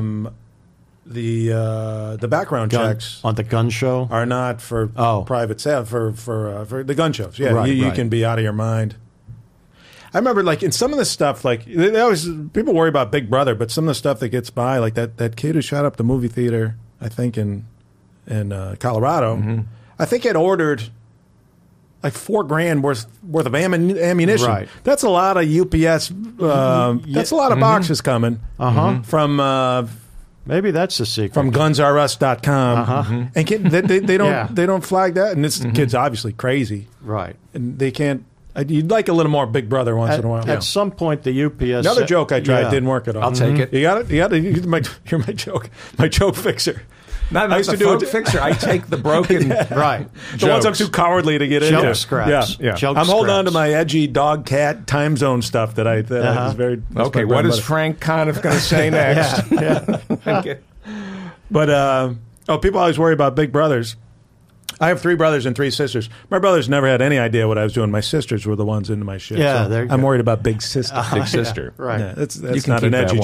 the background checks on the gun show are not for private sale for the gun shows. Yeah, Right, you right. can be out of your mind. I remember, like, in some of the stuff, like, they always people worry about Big Brother, but some of the stuff that gets by, like that kid who shot up the movie theater, I think in Colorado, I think had ordered like $4,000 worth of ammunition. Right. That's a lot of UPS. That's a lot of boxes coming from. Maybe that's the secret. From GunsRUs.com, and they don't Yeah. they don't flag that, and this kid's obviously crazy, Right. and they can't. You'd like a little more Big Brother once in a while. At some point, the UPS. Another joke I tried Yeah. didn't work at all. I'll take it. You got it. You're my joke fixer. Not I used the to do phone it. fixer. I take the broken Right. The ones I'm too cowardly to get Joke into. scraps. Yeah. Joke I'm holding on to scraps. my edgy dog cat time zone stuff that I was very. that's Okay, my what bread is and butter. Frank Conniff going to say next? Okay. But people always worry about Big Brothers. I have 3 brothers and 3 sisters. My brothers never had any idea what I was doing. My sisters were the ones into my shit. Yeah, so there you I'm go. worried about Big Sister. Big sister. Right. Yeah, that's You can not an keep edgy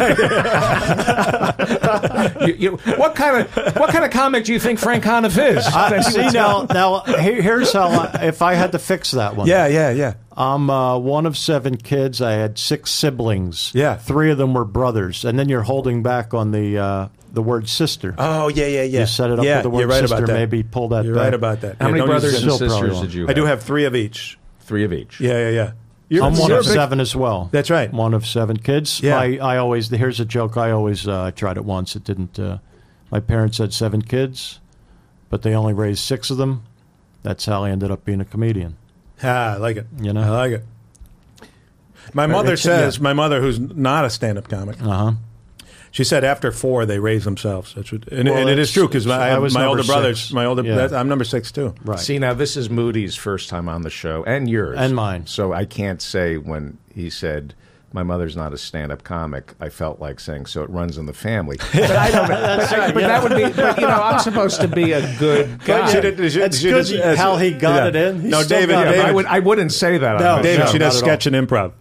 that joke. What kind of comic do you think Frank Conniff is? See now, here's how. If I had to fix that one, yeah. I'm one of 7 kids. I had 6 siblings. Yeah. 3 of them were brothers, and then you're holding back on the word sister. Oh, yeah. You set it up yeah, with the word you're right sister. about that. Maybe pull that You're back. right about that. How many don't use brothers it. and Still probably sisters won't. did you have? I do have 3 of each. 3 of each. Yeah. I'm one you're of a big- 7 as well. That's right. One of 7 kids. Yeah. I always, here's a joke. I always tried it once. It didn't. My parents had 7 kids, but they only raised 6 of them. That's how I ended up being a comedian. I like it. You know? I like it. My mother says, my mother, who's not a stand-up comic, she said after 4 they raise themselves. That's what, and it is true because I was my number older brothers, 6. Yeah. I'm number 6 too. Right. See, now this is Moody's first time on the show, and yours. And mine. So I can't say when he said, my mother's not a stand-up comic, I felt like saying, so it runs in the family. But I don't know. But that would be, but, I'm supposed to be a good guy. That's good how he got it in. He's No, still David, got it. David, I wouldn't say that on No, the David, show. she does not at sketch and improv.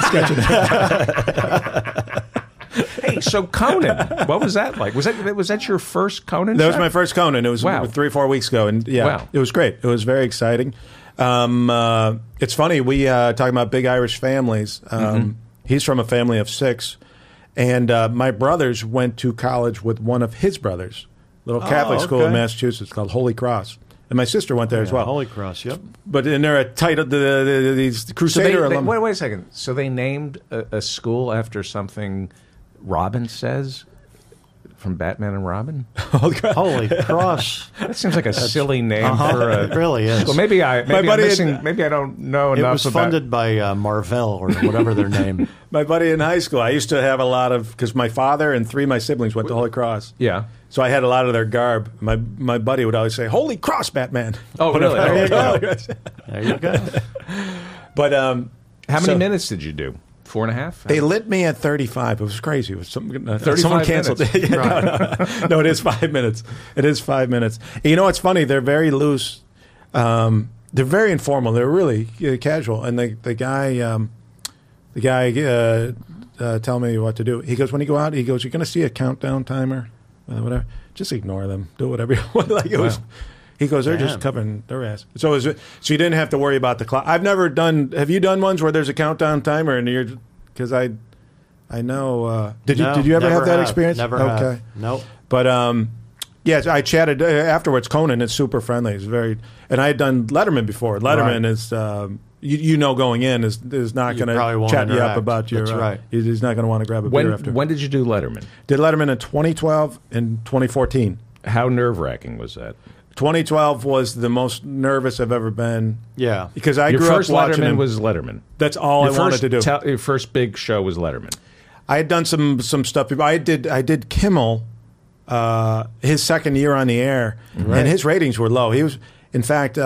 Hey, so Conan, what was that like? Was that your first Conan That was show? my first Conan. It was Wow. 3 or 4 weeks ago, and Wow. it was great. It was very exciting. It's funny. We talking about big Irish families. He's from a family of 6, and my brothers went to college with one of his brothers, little Catholic school in okay. Massachusetts called Holy Cross, and my sister went there as well. Holy Cross, yep. But and they're a tight these So Crusader alum. wait a second. So they named a school after something Robin says from Batman and Robin? Holy Cross. That seems like a silly name for a. It really is. Well, maybe I'm buddy missing. Maybe I don't know It enough was about. funded by Marvell or whatever their name. My buddy in high school, I used to have a lot of because my father and 3 of my siblings went to Holy Cross. Yeah. So I had a lot of their garb. My buddy would always say, "Holy Cross, Batman." Oh, really? There you go. Okay. There you go. But How many so- minutes did you do? 4.5? They lit me at 35. It was crazy. It was someone 35 canceled. minutes. Yeah, no, it is 5 minutes. It is 5 minutes. And you know what's funny? They're very loose. They're very informal. They're really casual. And the guy tell me what to do. He goes, when you go out, he goes, you're going to see a countdown timer, whatever. Just ignore them. Do whatever you want. Like it was. He goes, they're just covering their ass. So you didn't have to worry about the clock. I've never done. Have you done ones where there's a countdown timer and you're? Because I know. Did you ever have that experience? Never. Okay. Have. Nope. But yes, I chatted afterwards. Conan is super friendly. He's very, and I had done Letterman before. Letterman is. You know, going in is not going to chat you up about your. That's right. He's not going to want to grab a beer after. When did you do Letterman? Did Letterman in 2012 and 2014. How nerve-wracking was that? 2012 was the most nervous I've ever been. Yeah, because I grew up watching him. Was Letterman. That's all I wanted to do. Your first big show was Letterman. I had done some stuff. I did Kimmel, his second year on the air, and his ratings were low. He was, in fact.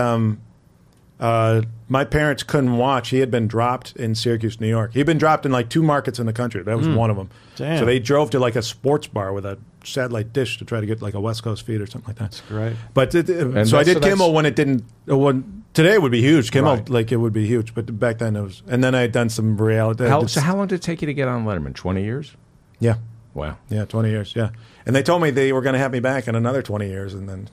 My parents couldn't watch. He had been dropped in Syracuse, New York. He'd been dropped in like 2 markets in the country. That was one of them. Damn. So they drove to like a sports bar with a satellite dish to try to get like a West Coast feed or something like that. That's great. But I did Kimmel when it didn't. Today it would be huge. Kimmel, like it would be huge. But back then it was. And then I had done some reality. So how long did it take you to get on Letterman? 20 years? Yeah. Wow. Yeah, 20 years, yeah. And they told me they were going to have me back in another 20 years. And then,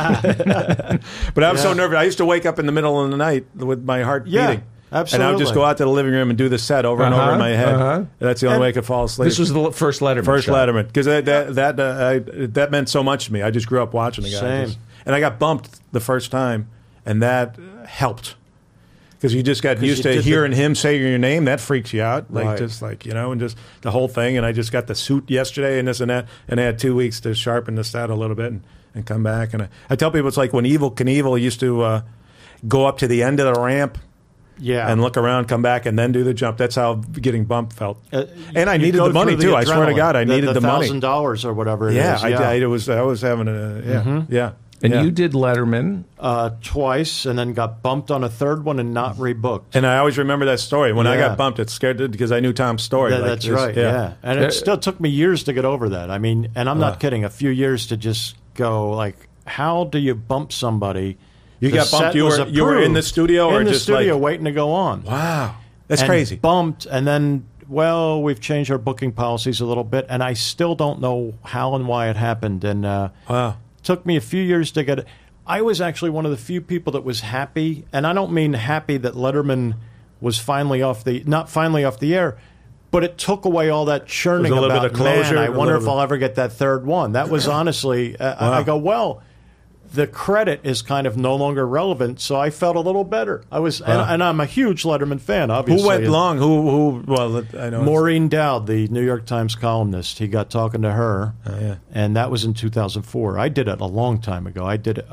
but I was so nervous. I used to wake up in the middle of the night with my heart beating. Absolutely. And I would just go out to the living room and do the set over and over in my head. That's the only way I could fall asleep. This was the first Letterman First show. Letterman. Because that meant so much to me. I just grew up watching the guy. Same. And I got bumped the first time, and that helped. Because you just got used to hearing him say your name. That freaks you out. And just the whole thing. And I just got the suit yesterday and this and that. And I had 2 weeks to sharpen this out a little bit and come back. And I tell people it's like when Evel Knievel used to go up to the end of the ramp and look around, come back, and then do the jump. That's how getting bumped felt. And I needed the money, too. I swear to God, I needed the money. $1,000 or whatever it is. I was having a, And you did Letterman twice, and then got bumped on a third one and not rebooked. And I always remember that story. When I got bumped, it scared me because I knew Tom's story. That's right. Yeah, and it still took me years to get over that. I mean, and I'm not kidding. A few years to just go like, how do you bump somebody? You got bumped. You were in the studio, or just waiting to go on. Wow, that's crazy. Bumped, and then. Well, we've changed our booking policies a little bit, and I still don't know how and why it happened. And wow. Took me a few years to get it. I was actually one of the few people that was happy, and I don't mean happy that Letterman was not finally off the air, but it took away all that churning about, bit of closure. Man, I wonder if I'll ever get that third one. That was honestly, I go, well, the credit is kind of no longer relevant, so I felt a little better. I was, and I'm a huge Letterman fan, obviously. Who went long? Who? Well, I know Maureen Dowd, the New York Times columnist. He got talking to her, and that was in 2004. I did it a long time ago. I did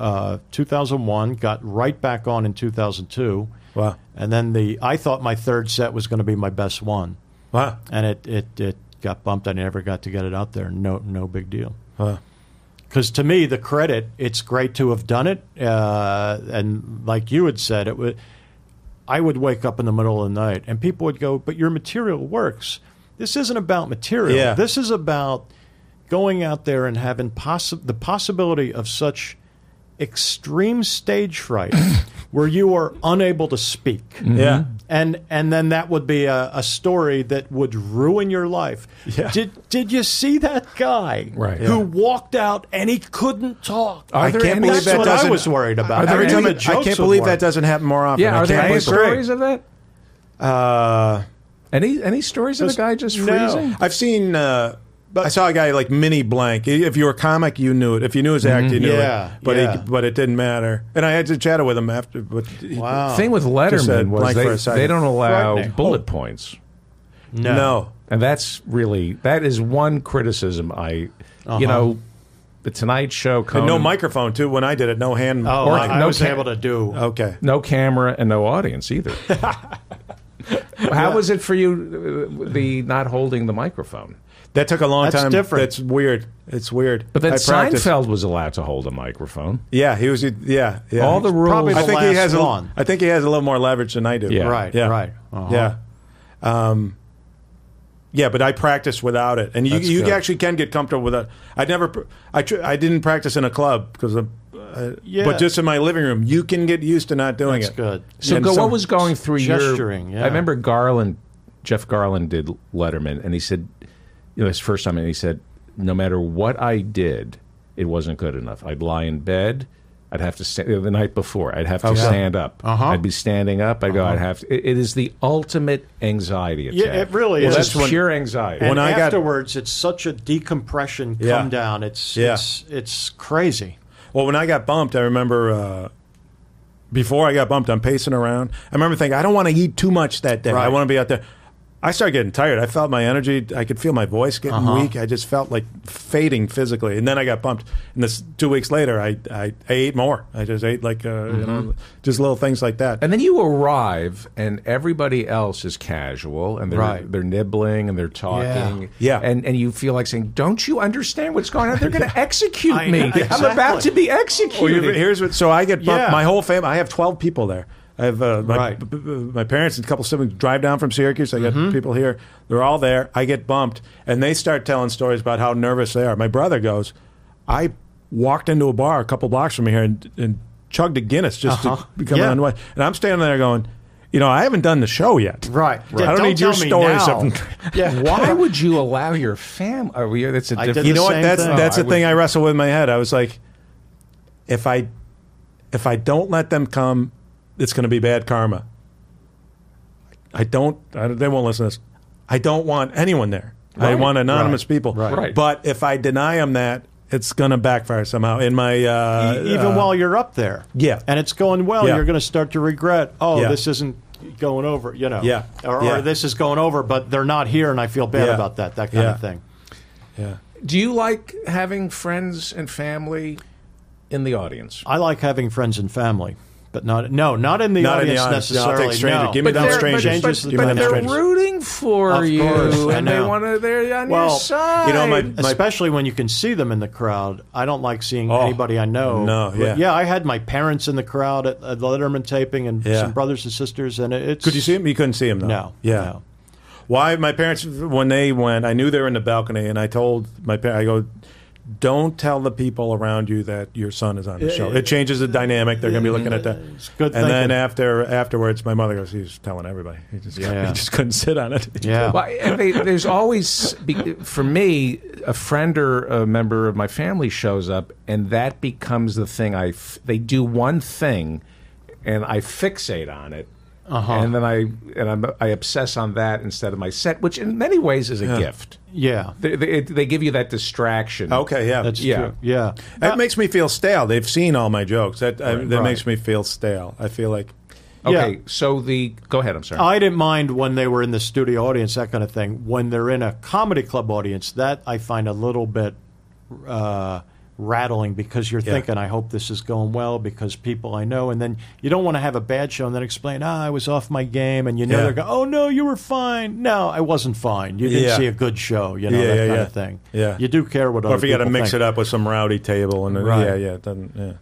2001, got right back on in 2002. Wow! And then I thought my third set was going to be my best one. Wow! And it got bumped. I never got to get it out there. No big deal. Wow. Because to me, the credit, it's great to have done it. And like you had said, I would wake up in the middle of the night and people would go, but your material works. This isn't about material. Yeah. This is about going out there and having the possibility of such extreme stage fright where you are unable to speak. Mm-hmm. Yeah. And then that would be a story that would ruin your life. Yeah. Did you see that guy who walked out and he couldn't talk? I can't believe That's what I was worried about. I can't believe that doesn't happen more often. Yeah, are there any stories of that? Any stories of the guy just freezing? No. I've seen... I saw a guy like Mini Blank. If you were a comic, you knew it. If you knew his act, you knew it. But it didn't matter. And I had to chat with him after. But the thing with Letterman was they don't allow bullet points. No. And that is one criticism the Tonight Show. And no microphone, too. When I did it, no hand. Oh, I was able to do. Okay. No camera and no audience either. How was it for you, the not holding the microphone? That took a long time. That's different. That's weird. It's weird. But then Seinfeld was allowed to hold a microphone. Yeah, he was. Yeah. All the rules. Probably I think he has. I think he has a little more leverage than I do. Yeah. Right. Yeah. Right. Yeah. Yeah, but I practiced without it, and you actually can get comfortable with it. I didn't practice in a club because but just in my living room, you can get used to not doing it. That's good. So what was going through gesturing, I remember Jeff Garland did Letterman, and he said, his first time, and he said, no matter what I did, it wasn't good enough. I'd lie in bed, I'd have to the night before. I'd have to stand up. I'd be standing up. I'd go. I'd have to. It is the ultimate anxiety attack. Yeah, it really is. It's pure anxiety. And afterwards, it's such a decompression come down. It's crazy. Well, when I got bumped, I remember before I got bumped, I'm pacing around. I remember thinking, I don't want to eat too much that day. Right. I want to be out there. I started getting tired. I felt my energy. I could feel my voice getting weak. I just felt like fading physically. And then I got bumped. And this 2 weeks later, I ate more. I just ate like just little things like that. And then you arrive, and everybody else is casual, and they're nibbling and they're talking. Yeah. And you feel like saying, "Don't you understand what's going on? They're going to execute me. Exactly. I'm about to be executed." Well, here's what. So I get bumped. My whole family. I have 12 people there. I have my parents and a couple siblings drive down from Syracuse. I got people here. They're all there. I get bumped, and they start telling stories about how nervous they are. My brother goes, I walked into a bar a couple blocks from here and chugged a Guinness just to become on the way. And I'm standing there going, I haven't done the show yet. Right. I don't need your stories. Why would you allow your family? That's a different. You know what? That's the thing I wrestle with in my head. I was like, if I don't let them come, it's going to be bad karma. They won't listen to this. I don't want anyone there. Right. I want anonymous people. Right. But if I deny them that, it's going to backfire somehow. In my even while you're up there, and it's going well, you're going to start to regret. This isn't going over. Or this is going over, but they're not here, and I feel bad about that. That kind of thing. Yeah. Do you like having friends and family in the audience? I like having friends and family. But not in the audience necessarily. I'll take stranger. Give me them strangers. But they're rooting for you, and they want to. They're on your side. Especially when you can see them in the crowd. I don't like seeing anybody I know. No, I had my parents in the crowd at the Letterman taping, and some brothers and sisters. And it's. Could you see them? You couldn't see them, though. No. Yeah. No. Why? My parents, when they went, I knew they were in the balcony, and I told my parents, I go, don't tell the people around you that your son is on the show. It changes the dynamic. They're going to be looking at that. Good and then afterwards, my mother goes, he's telling everybody. He just couldn't sit on it. Yeah. Well, there's always, for me, a friend or a member of my family shows up, and that becomes the thing. They do one thing, and I fixate on it. And then I obsess on that instead of my set, which in many ways is a gift. Yeah, they give you that distraction. Okay, that's true. Yeah, that makes me feel stale. They've seen all my jokes. That makes me feel stale. I feel like. Okay, so go ahead. I'm sorry. I didn't mind when they were in the studio audience, that kind of thing. When they're in a comedy club audience, that I find a little bit rattling, because you're thinking, I hope this is going well because people I know, and then you don't want to have a bad show and then explain, I was off my game, and they're going, oh no, you were fine. No, I wasn't fine. You didn't see a good show, that kind of thing. Yeah, you do care what other people think. Or if you got to mix it up with some rowdy table, and it doesn't.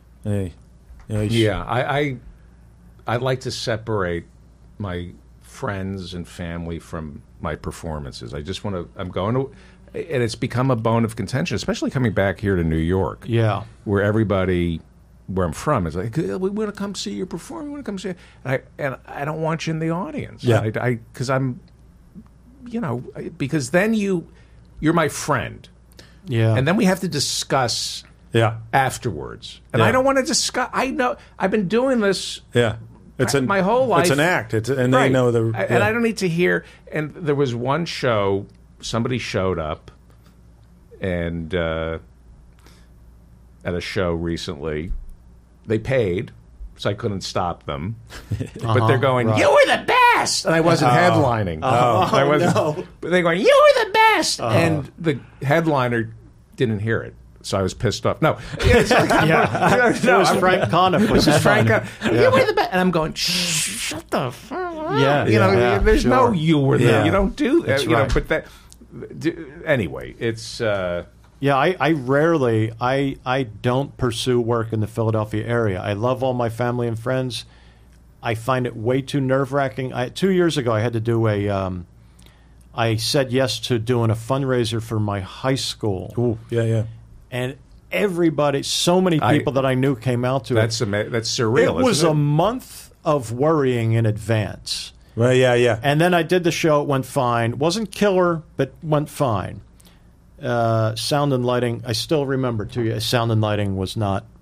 I like to separate my friends and family from my performances. I just want to. I'm going to. And it's become a bone of contention, especially coming back here to New York. Yeah. Where everybody, where I'm from, is like, we want to come see you perform. We want to come see you. And I don't want you in the audience. Yeah. Because I'm, because then you're my friend. Yeah. And then we have to discuss afterwards. And I don't want to discuss. I know. I've been doing this. Yeah. My whole life. It's an act. And they know the. And I don't need to hear. And there was one show. Somebody showed up, and at a show recently, they paid, so I couldn't stop them. But they're going, "You were the best," and I wasn't headlining. I wasn't. No. But they're going, "You were the best," and the headliner didn't hear it. So I was pissed off. No, it was Frank Conniff. It was Frank Conniff. You were the best, and I'm going, shut the fuck up. There's no you were there. You don't do that. Right. But that. Anyway, it's I rarely I don't pursue work in the Philadelphia area. I love all my family and friends. I find it way too nerve-wracking. 2 years ago, I had to do I said yes to doing a fundraiser for my high school. Ooh, yeah. And everybody, so many people that I knew came out to it. That's surreal. It was a month of worrying in advance. Well, yeah. And then I did the show. It went fine. Wasn't killer, but went fine. Sound and lighting, I still remember, too. Sound and lighting was not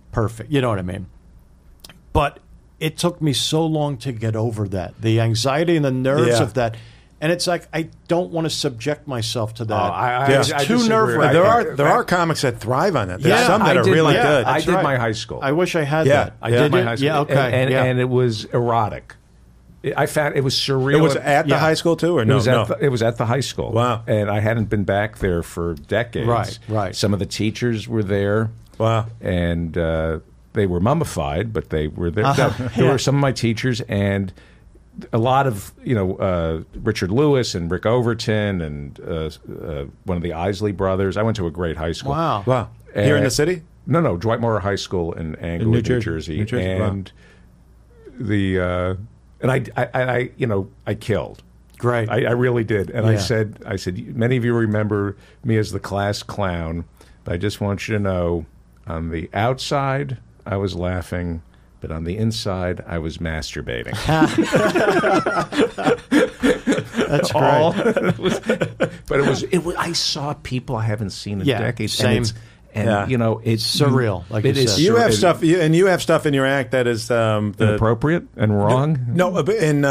perfect. You know what I mean? But it took me so long to get over that. The anxiety and the nerves of that. And it's like, I don't want to subject myself to that. It's too nerve-wracking. There are comics that thrive on that. There's some that are really good. I did my high school. I wish I had that. I did my high school. Yeah, okay. And it was erotic. I found it was surreal. It was at the high school too, or no? It was at the high school. Wow. And I hadn't been back there for decades. Right. Some of the teachers were there. Wow. And they were mummified, but they were there. There were some of my teachers, and a lot of, Richard Lewis and Rick Overton and one of the Isley brothers. I went to a great high school. Wow. Here in the city? No, Dwight Moore High School in Englewood, New Jersey. And I killed. Great. I really did. And I said, many of you remember me as the class clown, but I just want you to know, on the outside, I was laughing, but on the inside, I was masturbating. That's great. But it was. I saw people I haven't seen in decades. Same. And it's surreal. Like it is. You have stuff, and you have stuff in your act that is inappropriate and wrong. No, and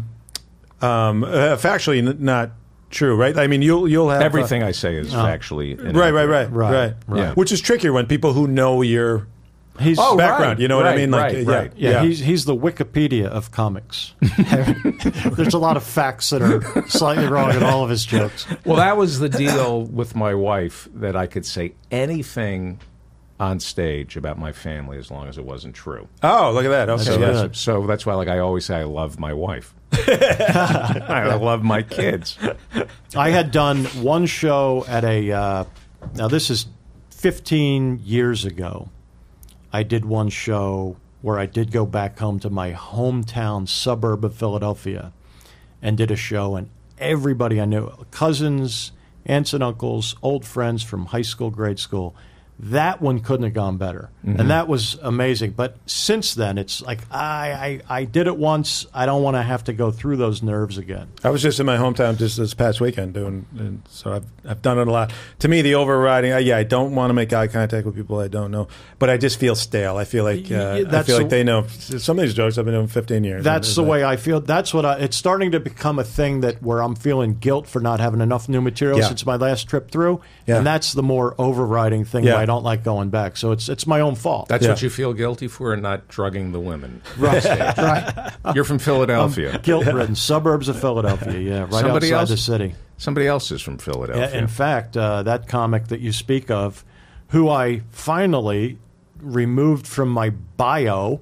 factually not true, right? I mean, you'll have everything I say is factually right. Yeah. Which is trickier when people who know your background. Right, you know what I mean? Right. Yeah. He's the Wikipedia of comics. There's a lot of facts that are slightly wrong in all of his jokes. Well, that was the deal with my wife, that I could say anything on stage about my family as long as it wasn't true. Oh, look at that. Okay. So that's why, I always say, I love my wife. I love my kids. I had done one show at now this is 15 years ago. I did one show where I did go back home to my hometown suburb of Philadelphia and did a show, and everybody I knew, cousins, aunts and uncles, old friends from high school, grade school, that one couldn't have gone better. Mm-hmm. And that was amazing. But since then, it's like, I did it once. I don't want to have to go through those nerves again. I was just in my hometown just this past weekend and so I've done it a lot. To me, the overriding, I don't want to make eye contact with people I don't know, but I just feel stale. I feel like they know some of these jokes I've been doing 15 years. That's the way I feel. That's what it's starting to become a thing where I'm feeling guilt for not having enough new material since my last trip through. Yeah. And that's the more overriding thing. I don't like going back, so it's my own fault. That's what you feel guilty for, and not drugging the women. Right, right. You're from Philadelphia. Guilt-ridden suburbs of Philadelphia. Right outside the city. Somebody else is from Philadelphia. In fact, that comic that you speak of, who I finally removed from my bio,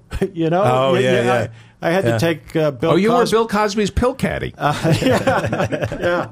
I had to take Bill Cosby. Oh, you were Bill Cosby's pill caddy. Yeah.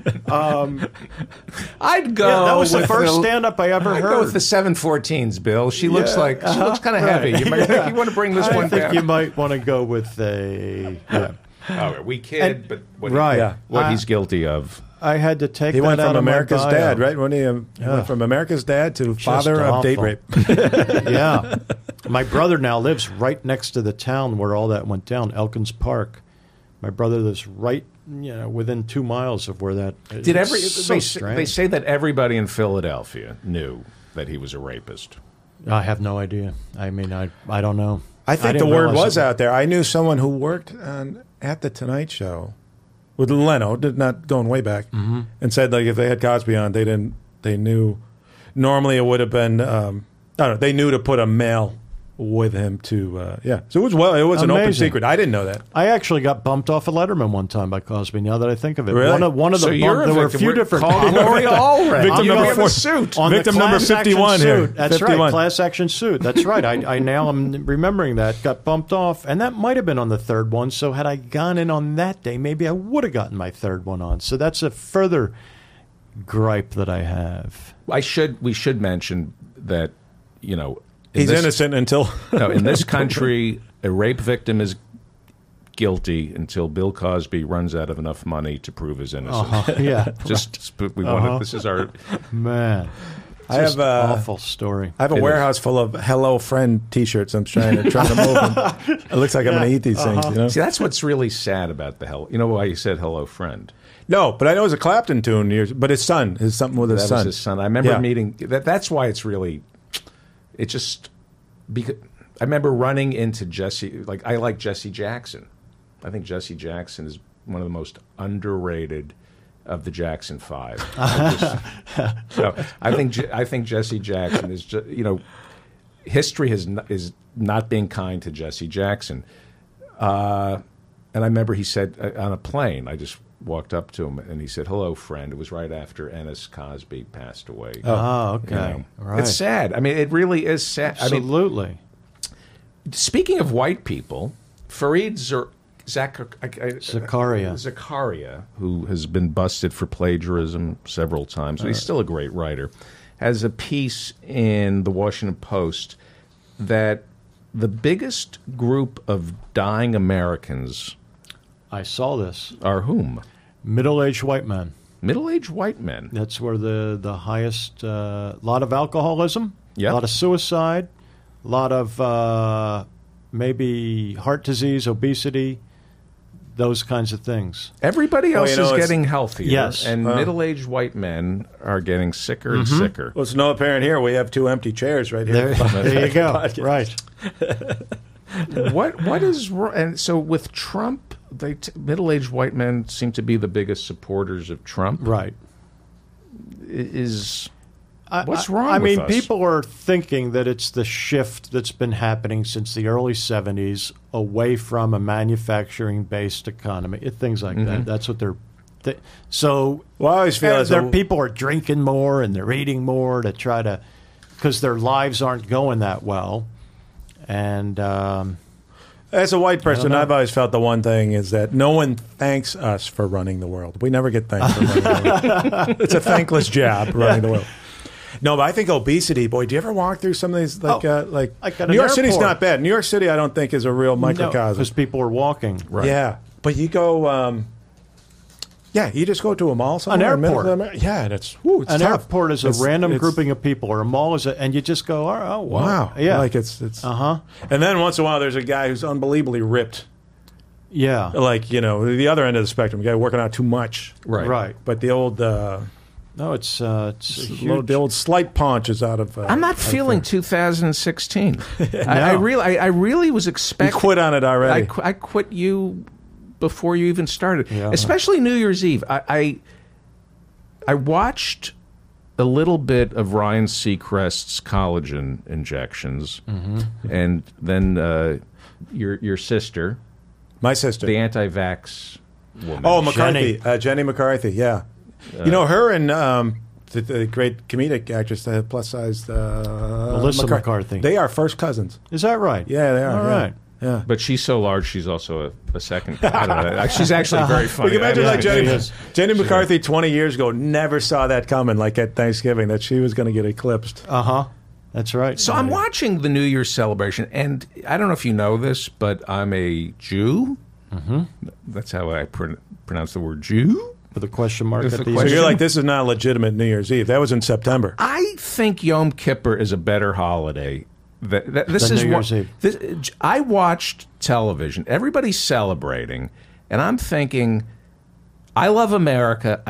I'd go. Yeah, that was the first stand-up I ever heard. I'd go with the 714s, Bill. She looks she looks kind of heavy. You might think you want to bring this one down. I think you might want to go with a... Yeah. Oh, we kid, but what he's guilty of. I had to take He that went from out of America's my bio. Dad, right? When he went from America's Dad to father of date rape. Yeah. My brother now lives right next to the town where all that went down, Elkins Park. My brother lives right, within 2 miles of where that is. They say that everybody in Philadelphia knew that he was a rapist. I have no idea. I mean, I don't know. I think the word was out there. I knew someone who worked at the Tonight Show with Leno, not going way back, and said if they had Cosby on, they knew. Normally it would have been I don't know. They knew to put a male with him to So it was an open secret. I didn't know that. I actually got bumped off of Letterman one time by Cosby. Now that I think of it, really? one of the there were a few different victim number 4 suit. Victim number 51 here. That's 51. right, class action suit. That's right. I now am remembering that. Got bumped off, and that might have been on the third one. So had I gone in on that day, maybe I would have gotten my third one on. So that's a further gripe that I have. We should mention that he's innocent until in this country, a rape victim is guilty until Bill Cosby runs out of enough money to prove his innocence. Yeah, we wanted. This is our man. I have an awful story. I have a warehouse full of "Hello Friend" T-shirts. I'm trying to move them. It looks like I'm going to eat these things. See, that's what's really sad about the hell. You know why you said "Hello Friend"? No, but I know it was a Clapton tune. But his son is something with his son. That was his son. I remember meeting. That's why it's really. It just because I remember running into Jesse. Like I like Jesse Jackson. I think Jesse Jackson is one of the most underrated of the Jackson Five. I think Jesse Jackson is just, history is not being kind to Jesse Jackson. And I remember he said on a plane, I just walked up to him and he said, "Hello, friend." It was right after Ennis Cosby passed away. Oh, okay. Right. It's sad. I mean, it really is sad. Absolutely. I mean, speaking of white people, Fareed Zakaria, who has been busted for plagiarism several times, but he's still a great writer, has a piece in the Washington Post that the biggest group of dying Americans I saw this. Are whom? Middle-aged white men. Middle-aged white men. That's where the highest, lot of alcoholism, yep. A lot of suicide, a lot of maybe heart disease, obesity, those kinds of things. Everybody else is getting healthier, yes, and middle-aged white men are getting sicker and sicker. Well, it's no apparent here. We have 2 empty chairs right here. There you go. Right. What is wrong? And so with Trump, middle-aged white men seem to be the biggest supporters of Trump. Right. What's wrong I with mean, us? people are thinking that it's the shift that's been happening since the early 70s away from a manufacturing-based economy, things like that. That's what they're... So, well, I always feel as though people are drinking more and they're eating more to try to... Because their lives aren't going that well. And... as a white person, I've always felt the one thing is that no one thanks us for running the world. We never get thanked for running the world. It's a thankless job, running the world. No, but I think obesity, boy, do you ever walk through some of these, like New York City's not bad. New York City, I don't think, is a real microcosm. Because people are walking. Right. Yeah. But you go, you just go to a mall somewhere. An airport. It's tough. An airport is a random grouping of people, or a mall is and you just go, oh, wow. Yeah. Like it's And then once in a while, there's a guy who's unbelievably ripped. Yeah. Like, the other end of the spectrum, a guy working out too much. Right. But the old... no, it's huge. The old slight paunch is out of... I'm not feeling 2016. I really was expecting... You quit on it already. I quit you before you even started. Yeah. Especially New Year's Eve. I watched a little bit of Ryan Seacrest's collagen injections, and then your sister... My sister. The anti-vax woman. Oh, McCarthy. Jenny McCarthy, yeah. Her and the great comedic actress, the plus-sized... Melissa McCarthy. They are first cousins. Is that right? Yeah, they are. All right. Yeah. But she's so large, she's also a second... I don't know. She's actually very funny. You can imagine Jenny McCarthy 20 years ago never saw that coming, like at Thanksgiving, that she was going to get eclipsed. That's right. So I'm watching the New Year's celebration, and I don't know if you know this, but I'm a Jew. That's how I pronounce the word Jew. With a question mark at the end. So you're like, this is not legitimate New Year's Eve. That was in September. I think Yom Kippur is a better holiday. This is New Year's Eve. I watched television. Everybody's celebrating, and I'm thinking, I love America.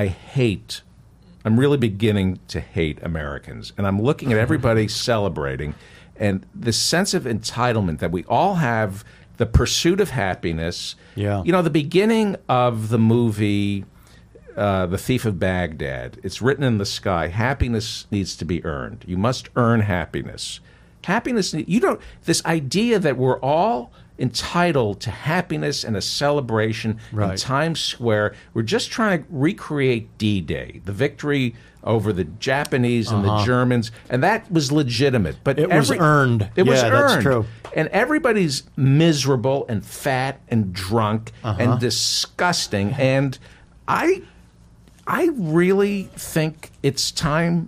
I'm really beginning to hate Americans. And I'm looking at everybody celebrating, and the sense of entitlement that we all have, the pursuit of happiness. Yeah. The beginning of the movie... The Thief of Baghdad. It's written in the sky. Happiness needs to be earned. You must earn happiness. This idea that we're all entitled to happiness and a celebration in Times Square. We're just trying to recreate D-Day, the victory over the Japanese and the Germans, and that was legitimate. But it was earned. It was earned. That's true. And everybody's miserable and fat and drunk and disgusting. And I really think it's time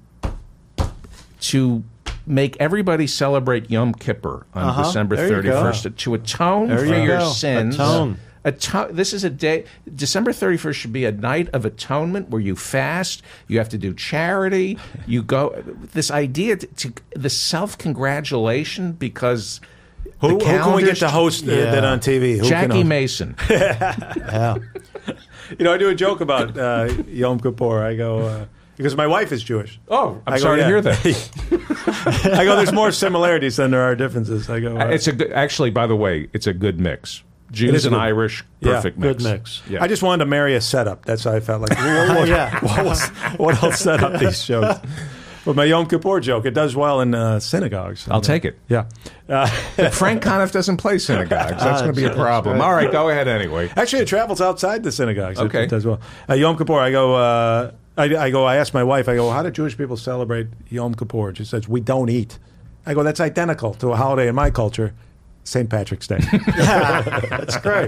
to make everybody celebrate Yom Kippur on December 31st to atone for your sins. This is a day. December 31st should be a night of atonement where you fast. You have to do charity. You go. This idea to the self-congratulation because who can we get to host that on TV? Jackie Mason. Yeah. I do a joke about Yom Kippur. I go, Because my wife is Jewish. Oh, I'm I go, sorry to yeah. hear that. I go, there's more similarities than there are differences. I go, It's a good, actually, by the way, it's a good mix. Jews and Irish, perfect mix. Good mix. Yeah. I just wanted to marry a setup. That's how I felt like. What else set up these shows? But my Yom Kippur joke, it does well in synagogues. I'll take it. Yeah. But Frank Conniff doesn't play synagogues. That's going to be a problem. All right, go ahead anyway. Actually, it travels outside the synagogues. Okay. It does well. Yom Kippur, I go. I asked my wife. I go, how do Jewish people celebrate Yom Kippur? She says, we don't eat. I go, that's identical to a holiday in my culture, St. Patrick's Day. That's great.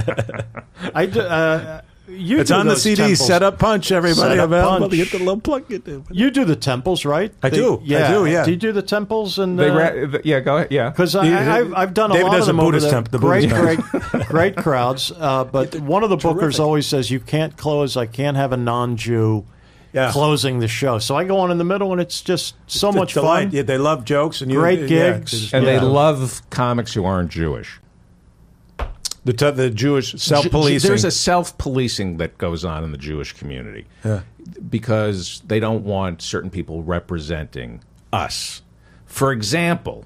It's on the CD. Temples. Set up punch, everybody. Set up Available punch. to get the little plug. You do the temples, right? I do. Yeah. Do you do the temples? And Go ahead. Yeah. because I've done a David lot does of them a over Buddhist the temple, the great, Buddhist great crowds. But one of the bookers always says you can't close. I can't have a non-Jew closing the show. So I go on in the middle, and it's just so much fun. Yeah, they love jokes and Great gigs. And they love comics who aren't Jewish. The Jewish self-policing. There's a self-policing that goes on in the Jewish community because they don't want certain people representing us. For example,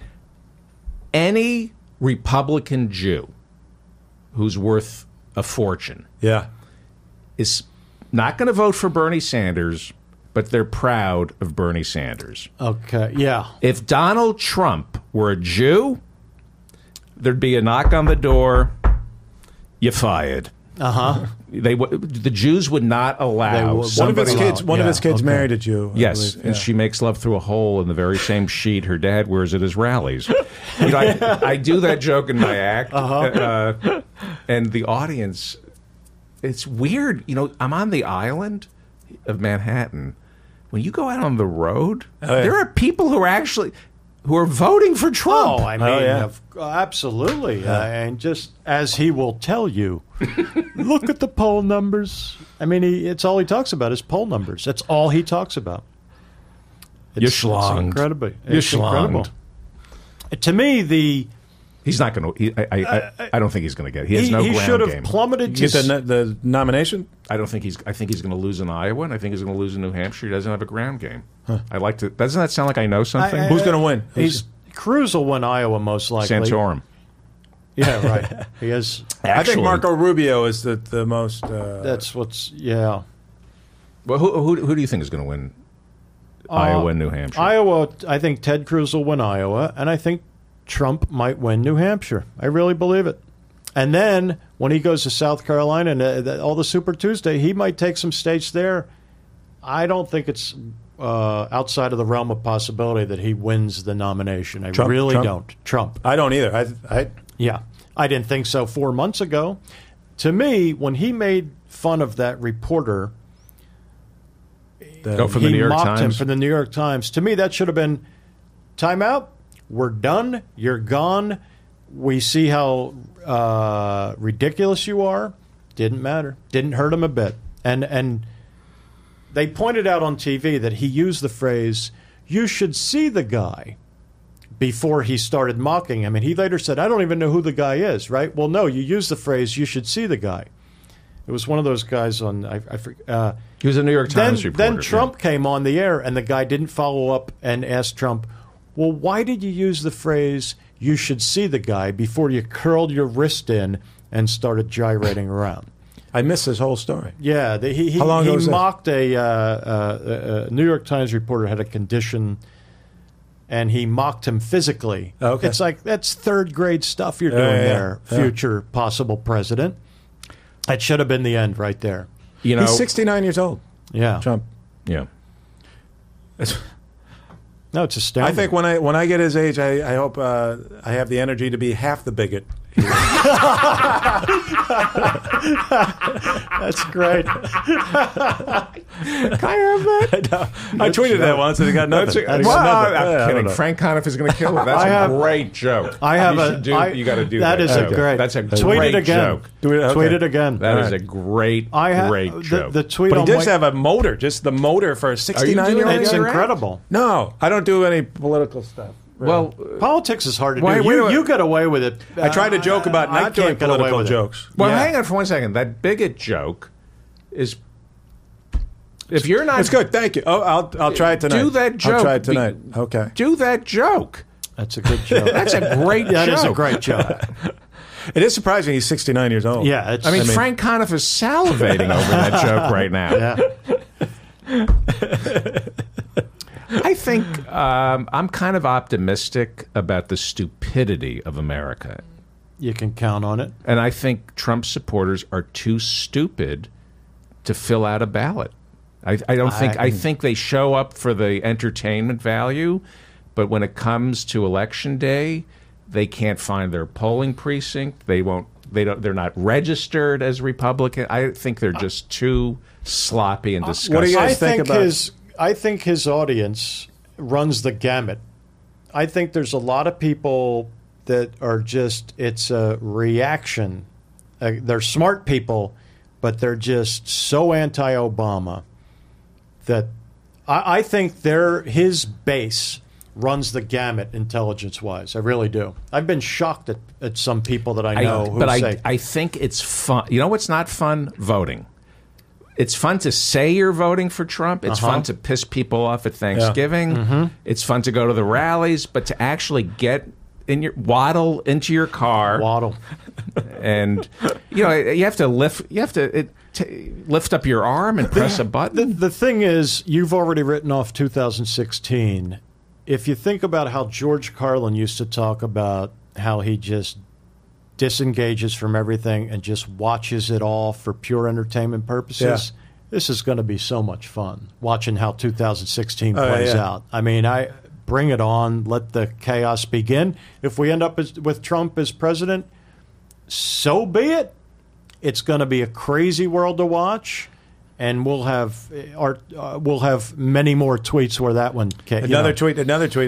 any Republican Jew who's worth a fortune is not going to vote for Bernie Sanders, but they're proud of Bernie Sanders. Okay, yeah. If Donald Trump were a Jew, there'd be a knock on the door. You're fired. The Jews would not allow one of his kids married a Jew. Yes, and she makes love through a hole in the very same sheet her dad wears at his rallies. I do that joke in my act, and the audience. It's weird. I'm on the island of Manhattan. When you go out on the road, there are people who are voting for Trump. Oh, I mean, absolutely. And just as he will tell you, look at the poll numbers. I mean, it's all he talks about is poll numbers. That's all he talks about. It's incredible. It's incredible. To me, he's not going to. I don't think he's going to get it. He has no ground game. He should have plummeted to get the nomination. I think he's going to lose in Iowa, and I think he's going to lose in New Hampshire. He doesn't have a ground game. I like to. Doesn't that sound like I know something? Who's going to win? Cruz will win Iowa most likely. Santorum. Yeah, right. He is. I think Marco Rubio is the most. That's what's. Yeah. Well, who do you think is going to win Iowa and New Hampshire? Iowa. I think Ted Cruz will win Iowa, and I think Trump might win New Hampshire. I really believe it. And then when he goes to South Carolina and all the Super Tuesday, he might take some states there. I don't think it's outside of the realm of possibility that he wins the nomination. I really don't. Trump. I don't either. Yeah. I didn't think so 4 months ago. To me, when he made fun of that reporter, from the New York mocked him Times? from the New York Times. To me, that should have been timeout. We're done. You're gone. We see how ridiculous you are. Didn't matter. Didn't hurt him a bit. And they pointed out on TV that he used the phrase, "You should see the guy," before he started mocking him. And he later said, "I don't even know who the guy is," right? Well, no, you used the phrase, "You should see the guy." It was one of those guys on, he was a New York Times reporter. Then Trump came on the air, and the guy didn't follow up and asked Trump, "Well, why did you use the phrase, 'you should see the guy,' before you curled your wrist in and started gyrating around?" I missed his whole story. Yeah, he mocked a New York Times reporter had a condition, and he mocked him physically. Okay. It's like, that's third grade stuff you're doing there, future possible president. That should have been the end right there. He's 69 years old. Yeah, Trump. Yeah. No, it's astounding. I think when I get his age, I hope I have the energy to be half the bigot. That's great. Can I have that? I tweeted that once and it got nothing. I'm kidding. Frank Conniff is going to kill it. That's a great joke. I have you got to do that. That is a great. That's a tweet great it again. joke. Tweet it again. That is a great joke. The tweet. But he does have a motor. Just the motor for a 69-year-old. It's incredible. No, I don't do any political stuff. Really. Well, politics is hard to do. You get away with it. I try to joke about not doing political jokes. Well, hang on for 1 second. That bigot joke is If you're not, It's good. Thank you. Oh, I'll try it tonight. do that joke. I'll try it tonight. Okay. Do that joke. That's a good joke. That's a great That joke. is a great joke. It is surprising he's 69 years old. Yeah. It's, I mean, Frank Conniff is salivating over that joke right now. yeah. I think I'm kind of optimistic about the stupidity of America. You can count on it. And I think Trump supporters are too stupid to fill out a ballot. I think they show up for the entertainment value, but when it comes to election day, they can't find their polling precinct. They're not registered as Republican. I think they're just too sloppy and disgusting. What do you guys think about I think his audience runs the gamut. I think there's a lot of people that are just, it's a reaction. They're smart people, but they're just so anti-Obama that I think his base runs the gamut intelligence-wise. I really do. I've been shocked at some people that I know who say... I think it's fun. You know what's not fun? Voting. It's fun to say you're voting for Trump. It's fun to piss people off at Thanksgiving. Yeah. Mm-hmm. It's fun to go to the rallies, but to actually waddle into your car, and you have to lift up your arm and press a button. The thing is, you've already written off 2016. If you think about how George Carlin used to talk about how he just disengages from everything and just watches it all for pure entertainment purposes, this is going to be so much fun watching how 2016 plays out. I mean, bring it on. Let the chaos begin. If we end up with Trump as president, so be it. It's going to be a crazy world to watch, and we'll have many more tweets where that one came. Another tweet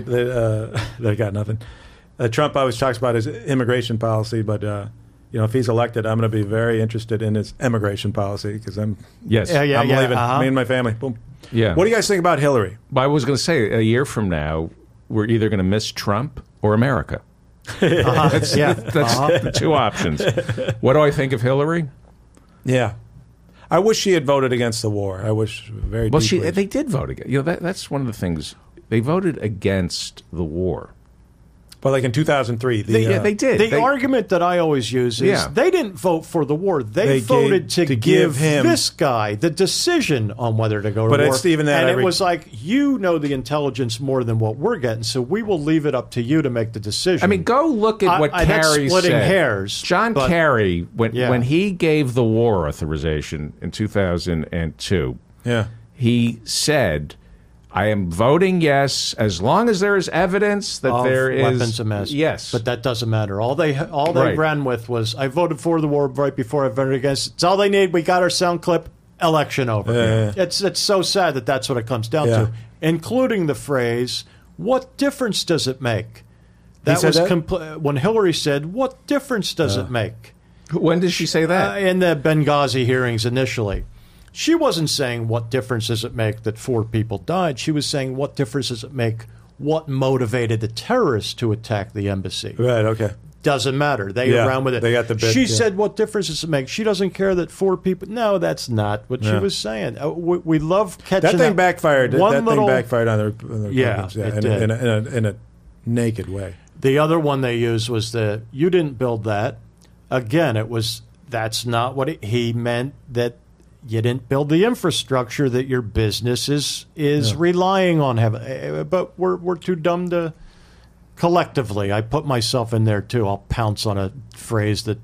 that got nothing. Trump always talks about his immigration policy, but if he's elected, I'm going to be very interested in his immigration policy because I'm leaving. Me and my family. Boom. Yeah. What do you guys think about Hillary? Well, I was going to say a year from now, we're either going to miss Trump or America. That's the two options. What do I think of Hillary? Yeah. I wish she had voted against the war. I wish very deeply. They did vote against. That's one of the things. They voted against the war. But like in 2003. They did. The argument that I always use is they didn't vote for the war. They voted to give him this guy the decision on whether to go to war. But it's even that. And it was like, you know the intelligence more than what we're getting, so we will leave it up to you to make the decision. I mean, go look at what Kerry splitting said. Hairs. John Kerry, when he gave the war authorization in 2002, he said, I am voting yes as long as there is evidence that there is weapons of mass. Yes, but that doesn't matter. All they ran with was, I voted for the war right before I voted against. It's all they need. We got our sound clip. Election over. It's so sad that that's what it comes down to, including the phrase, "What difference does it make?" That was when Hillary said, "What difference does it make?" When did she say that? In the Benghazi hearings initially. She wasn't saying, what difference does it make that 4 people died? She was saying, what difference does it make what motivated the terrorists to attack the embassy? Right, okay. Doesn't matter. They get around with it. They got the bit, she said, what difference does it make? She doesn't care that 4 people... No, that's not what she was saying. We love catching that thing backfired. That thing backfired on the Republicans. It did. In a naked way. The other one they used was you didn't build that. Again, that's not what he meant, that you didn't build the infrastructure that your business is relying on having. But we're too dumb to collectively. I put myself in there too. I'll pounce on a phrase that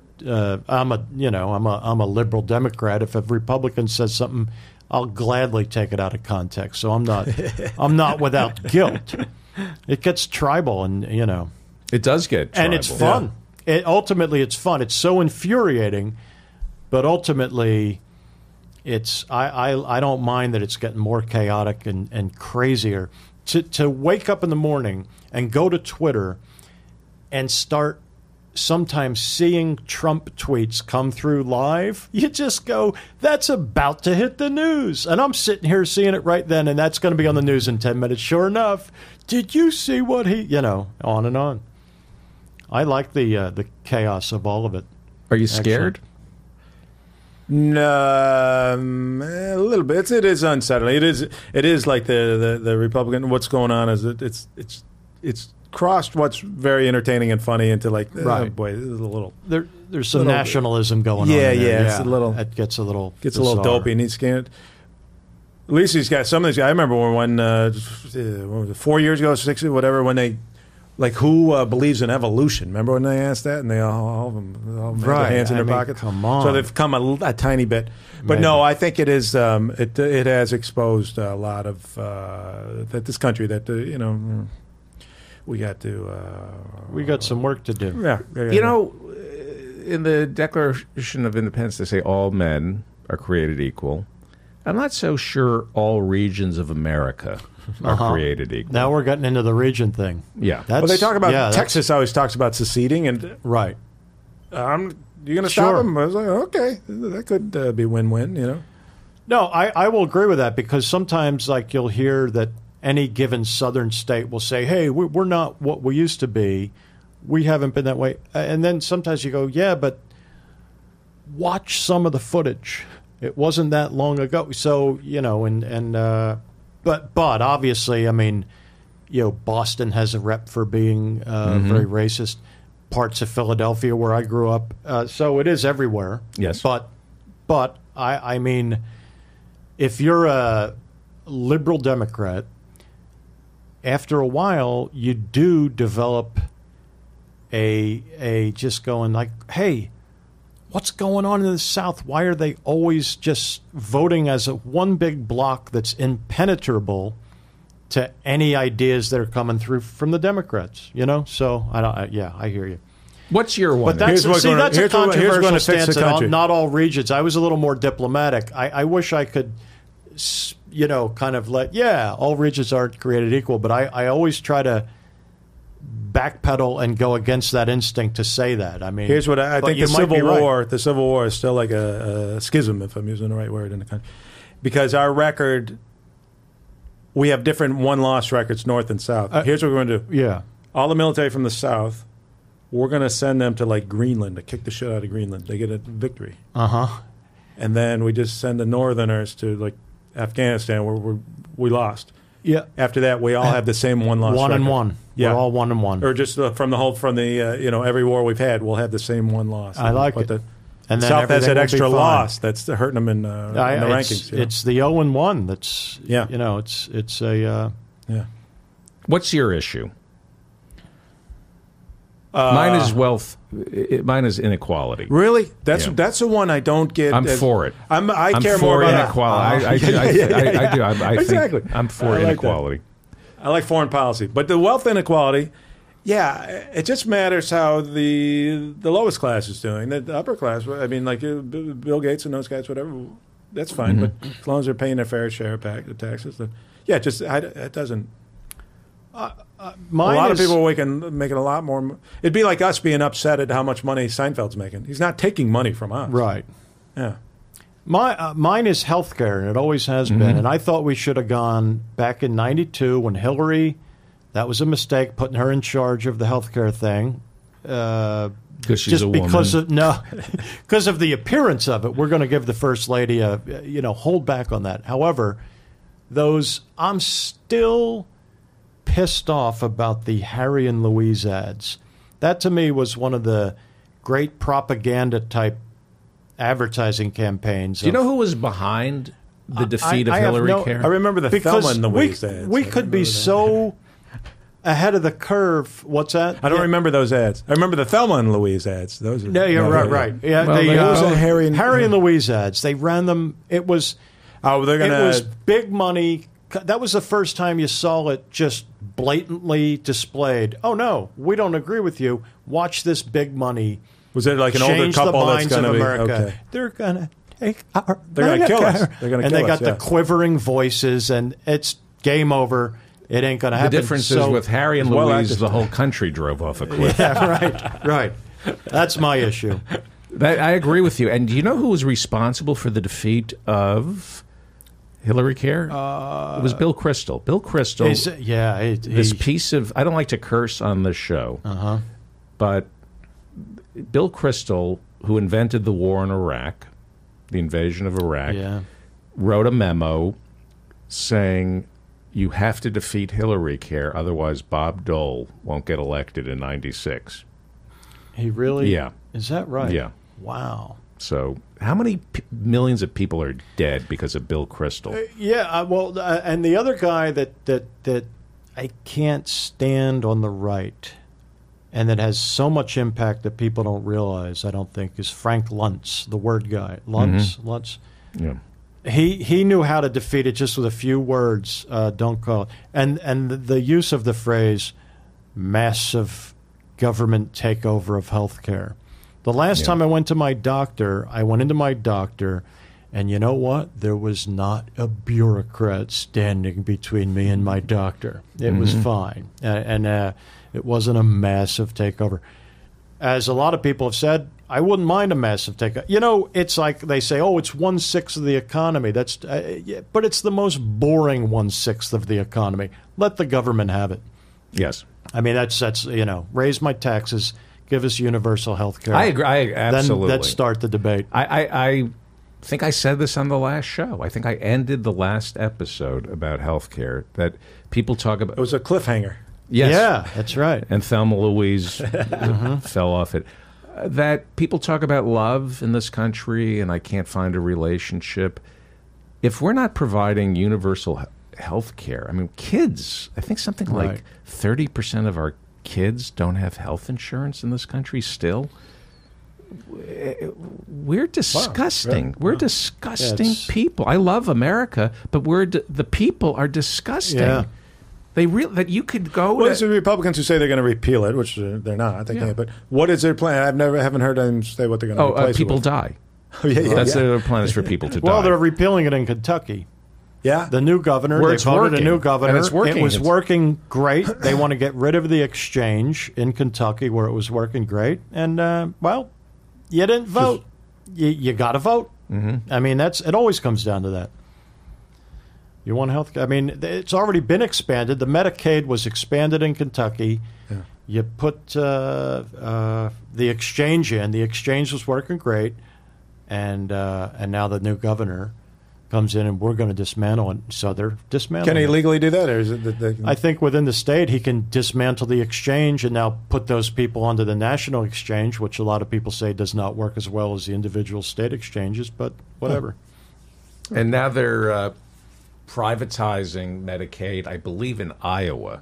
I'm a liberal Democrat. If a Republican says something, I'll gladly take it out of context. So I'm not without guilt. It gets tribal, and it does get tribal. And it's fun. Ultimately, it's fun. It's so infuriating, but ultimately, I don't mind that it's getting more chaotic and crazier. To wake up in the morning and go to Twitter and start sometimes seeing Trump tweets come through live, you just go, that's about to hit the news. And I'm sitting here seeing it right then, and that's going to be on the news in 10 minutes. Sure enough, did you see what on and on. I like the chaos of all of it. Are you scared? A little bit. It is unsettling. It is like the Republican. What's going on is it's crossed what's very entertaining and funny into like, oh boy, this is a little. There's some nationalism going on. Yeah, there. It's a little. It gets a little dopey, and he's scared. At least he's got some of these guys. I remember when what was it, 4 years ago, 6, whatever, when they. Like, who believes in evolution? Remember when they asked that? And they all made their hands in their pockets? Come on. So they've come a tiny bit. But no, I think it is. It has exposed a lot of that this country that, we got to. We got some work to do. Yeah. In the Declaration of Independence, they say all men are created equal. I'm not so sure all regions of America are created equal. Now we're getting into the region thing. Yeah. Well, they talk about Texas always talks about seceding, and right. You're going to stop them? I was like, okay, that could be win-win. No, I will agree with that, because sometimes, like, you'll hear that any given southern state will say, "Hey, we're not what we used to be. We haven't been that way." And then sometimes you go, "Yeah, but watch some of the footage. It wasn't that long ago." So but obviously, I mean, Boston has a rep for being very racist. Parts of Philadelphia, where I grew up, so it is everywhere. Yes, but I mean, if you're a liberal Democrat, after a while, you do develop a just going like, hey, what's going on in the South? Why are they always just voting as a one big block that's impenetrable to any ideas that are coming through from the Democrats? So I hear you. What's your one? But that's a controversial stance. Not all regions. I was a little more diplomatic. I wish I could, kind of all regions aren't created equal. But I always try to backpedal and go against that instinct to say that. I mean, here's what I think: the Civil War. The Civil War is still like a schism, if I'm using the right word, in the country, because our record, we have different one-loss records, North and South. Here's what we're going to do. Yeah, all the military from the South, we're going to send them to like Greenland to kick the shit out of Greenland. They get a victory. And then we just send the Northerners to like Afghanistan, where we lost. Yeah. After that, we all have the same one-loss record. 1-1. Yeah. We're all 1-1. Or just from every war we've had, we'll have the same one loss. I like it. And then South has that extra loss that's hurting them in the rankings. It's the 0-1 that's, it's a... What's your issue? Mine is wealth. Mine is inequality. Really? That's the one I don't get. I'm for it. I care more about inequality. I do. Exactly. I'm for inequality. I like foreign policy, but the wealth inequality. Yeah, it just matters how the lowest class is doing. The upper class, I mean, like Bill Gates and those guys, whatever. That's fine, but as long as they're paying their fair share of taxes, it doesn't. A lot of people are making a lot more. It'd be like us being upset at how much money Seinfeld's making. He's not taking money from us. Right. Yeah. Mine is healthcare, and it always has been. And I thought we should have gone back in '92 when Hillary. That was a mistake, putting her in charge of the healthcare thing. Because she's a woman. Because of the appearance of it. We're going to give the first lady a hold back on that. However, I'm still pissed off about the Harry and Louise ads. That to me was one of the great propaganda type advertising campaigns. Do you know who was behind the defeat of Hillary? I remember the Thelma and Louise ads. We could be so ahead of the curve. What's that? I don't remember those ads. I remember the Thelma and Louise ads. Those are, you're right. Yeah, well, Harry and Louise ads. They ran them. It was big money. That was the first time you saw it just blatantly displayed. Oh no, we don't agree with you. Watch this big money. Was it like an older couple that's going to be okay? They're going to take our. They're going to kill us. And they got the quivering voices, and it's game over. It ain't going to happen. The difference is with Harry and Louise, the whole country drove off a cliff. Yeah, right. That's my issue. I agree with you. And do you know who was responsible for the defeat of Hillary Care? It was Bill Kristol. Bill Kristol. This piece of... I don't like to curse on the show. But Bill Kristol, who invented the war in Iraq, the invasion of Iraq, Yeah. wrote a memo saying you have to defeat Hillary care, otherwise Bob Dole won't get elected in 96. He really? Yeah. Is that right? Yeah. Wow. So how many millions of people are dead because of Bill Kristol? And the other guy that I can't stand on the right and that has so much impact that people don't realize, I don't think, is Frank Luntz, the word guy. Luntz. Yeah. He knew how to defeat it just with a few words. Don't call it. And the use of the phrase massive government takeover of healthcare. The last time I went to my doctor, I went into my doctor, and you know what? There was not a bureaucrat standing between me and my doctor. It was fine. And it wasn't a massive takeover. As a lot of people have said, I wouldn't mind a massive takeover. You know, it's like they say, oh, it's 1/6 of the economy. That's, but it's the most boring 1/6 of the economy. Let the government have it. Yes. I mean, that's raise my taxes, give us universal health care. I agree. Absolutely. Then let's start the debate. I think I said this on the last show. I think I ended the last episode about health care that people talk about. It was a cliffhanger. Yes. Yeah, that's right. And Thelma Louise fell off it. That people talk about love in this country and I can't find a relationship. If we're not providing universal health care, I mean, kids, I think something like 30% of our kids don't have health insurance in this country still. We're disgusting. Wow. We're disgusting people. I love America, but the people are disgusting. Yeah. They that you could go. Well, it's the Republicans who say they're going to repeal it, which they're not. They can't. But what is their plan? Haven't heard them say what they're going to replace people it with. die. Oh, yeah. That's their plan is for people to die. Well, they're repealing it in Kentucky. Yeah. The new governor, Where they it's voted working. a new governor. And it's working. It was It's- working great. They want to get rid of the exchange in Kentucky where it was working great. And, well, you didn't vote. You got to vote. Mm-hmm. I mean, it always comes down to that. You want health care? I mean, it's already been expanded. The Medicaid was expanded in Kentucky. Yeah. You put the exchange in. The exchange was working great. And now the new governor comes in and we're going to dismantle it. So they're dismantling Can he it. legally do that? Or is it that they can... I think within the state he can dismantle the exchange and now put those people onto the national exchange, which a lot of people say does not work as well as the individual state exchanges, but whatever. And now they're privatizing Medicaid, I believe, in Iowa.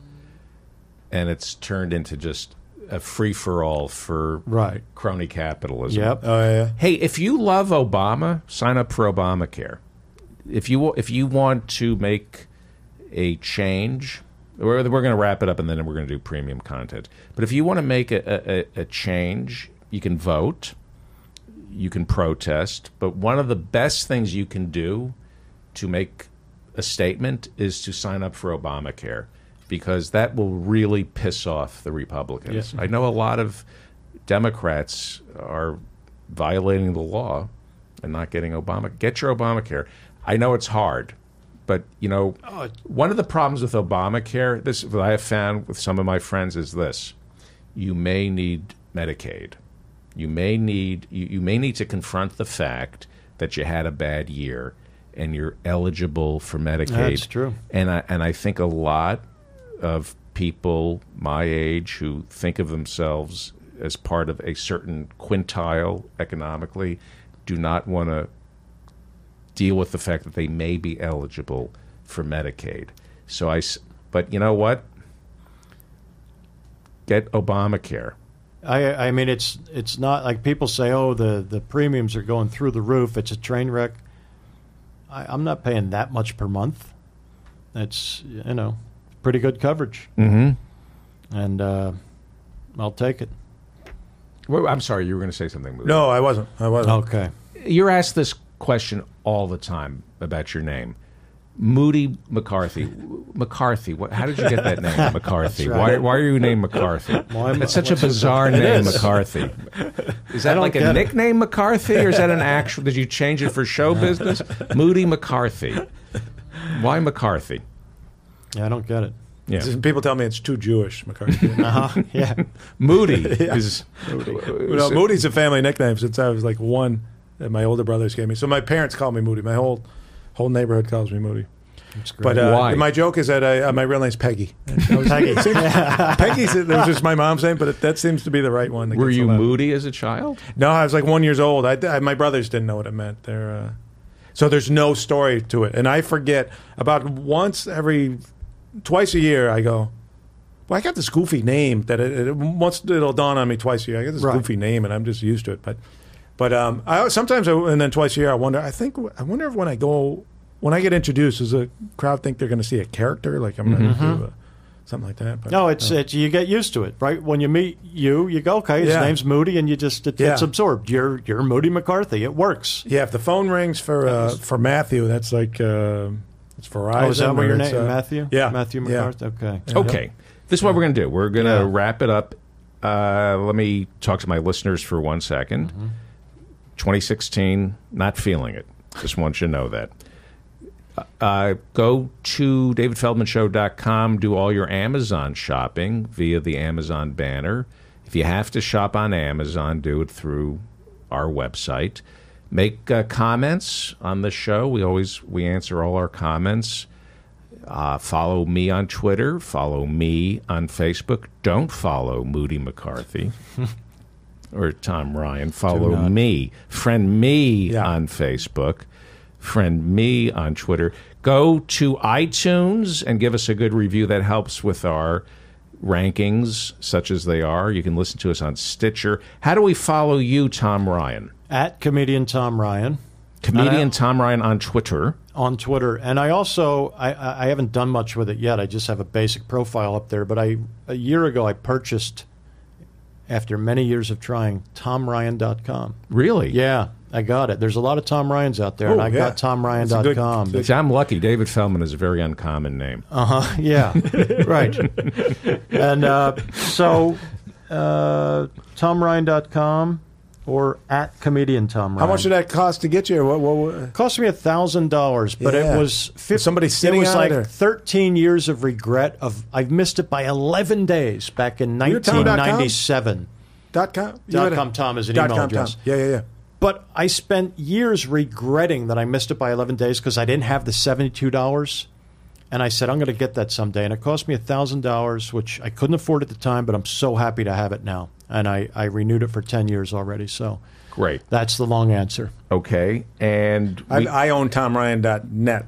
And it's turned into just a free-for-all for crony capitalism. Yep. Oh, yeah. Hey, if you love Obama, sign up for Obamacare. If you want to make a change, we're going to wrap it up and then we're going to do premium content. But if you want to make a change, you can vote, you can protest. But one of the best things you can do to make a statement is to sign up for Obamacare, because that will really piss off the Republicans. Yeah. I know a lot of Democrats are violating the law and not getting Obama. Get your Obamacare. I know it's hard, but, you know, one of the problems with Obamacare, this what I have found with some of my friends, is this. You may need Medicaid. You may need to confront the fact that you had a bad year and you're eligible for Medicaid. That's true. And I think a lot of people my age who think of themselves as part of a certain quintile economically do not want to deal with the fact that they may be eligible for Medicaid. But you know what? Get Obamacare. I mean, it's not like people say, oh, the premiums are going through the roof. It's a train wreck. I'm not paying that much per month. It's, pretty good coverage. Mm-hmm. And I'll take it. Well, I'm sorry, you were going to say something. Moody. No, I wasn't. Okay. You're asked this question all the time about your name. Moody McCarthy. McCarthy. How did you get that name, McCarthy? Right. Why are you named McCarthy? It's such a bizarre name, McCarthy. Is that like a nickname, McCarthy, or is that an actual? Did you change it for show business? Moody McCarthy. Why McCarthy? Yeah, I don't get it. Yeah. People tell me it's too Jewish, McCarthy. Yeah. Moody is. Moody's a family nickname since I was like one. that my older brothers gave me. So my parents call me Moody. My whole neighborhood calls me Moody. That's great. But Why? my joke is that my real name's Peggy. Peggy. Peggy's that was just my mom's name, but that seems to be the right one. Were you Moody as a child? No, I was like 1 year old. My brothers didn't know what it meant. So there's no story to it. And I forget about twice a year I go, well, I got this goofy name that once it'll dawn on me twice a year. I got this goofy name and I'm just used to it. But and then twice a year I wonder if when I get introduced, does the crowd think they're going to see a character? Like I'm going to do something like that? But, no, it's you get used to it, right? When you meet you go, okay, his name's Moody, and it's absorbed. You're Moody McCarthy. It works. Yeah, if the phone rings for Matthew, that's like it's Verizon. Oh, is that what your name, Matthew? Yeah, Matthew McCarthy. Yeah. Okay. Yeah. Okay, this is what we're going to do. We're going to wrap it up. Let me talk to my listeners for 1 second. 2016, not feeling it. Just want you to know that. Go to davidfeldmanshow.com, do all your Amazon shopping via the Amazon banner. If you have to shop on Amazon, do it through our website. Make comments on the show. We answer all our comments. Follow me on Twitter. Follow me on Facebook. Don't follow Moody McCarthy or Tom Ryan. Follow me. Friend me on Facebook. Friend me on Twitter. Go to iTunes and give us a good review. That helps with our rankings, such as they are. You can listen to us on Stitcher. How do we follow you, Tom Ryan? At Comedian Tom Ryan. Comedian Tom Ryan on Twitter. On Twitter. And I also, I haven't done much with it yet. I just have a basic profile up there. But a year ago, I purchased, after many years of trying, TomRyan.com. Really? Yeah. I got it. There's a lot of Tom Ryans out there, and I got TomRyan.com. I'm lucky. David Feldman is a very uncommon name. Yeah, right. And so TomRyan.com or at Comedian Tom Ryan. How much did that cost to get you? What cost me $1,000, but it was somebody sitting it was on like 13 years of regret. I've missed it by 11 days back in 1997. .com Tom is an email address. Tom. Yeah. But I spent years regretting that I missed it by 11 days because I didn't have the $72. And I said, I'm going to get that someday. And it cost me $1,000, which I couldn't afford at the time, but I'm so happy to have it now. And I renewed it for 10 years already. So great. That's the long answer. Okay. And I own TomRyan.net.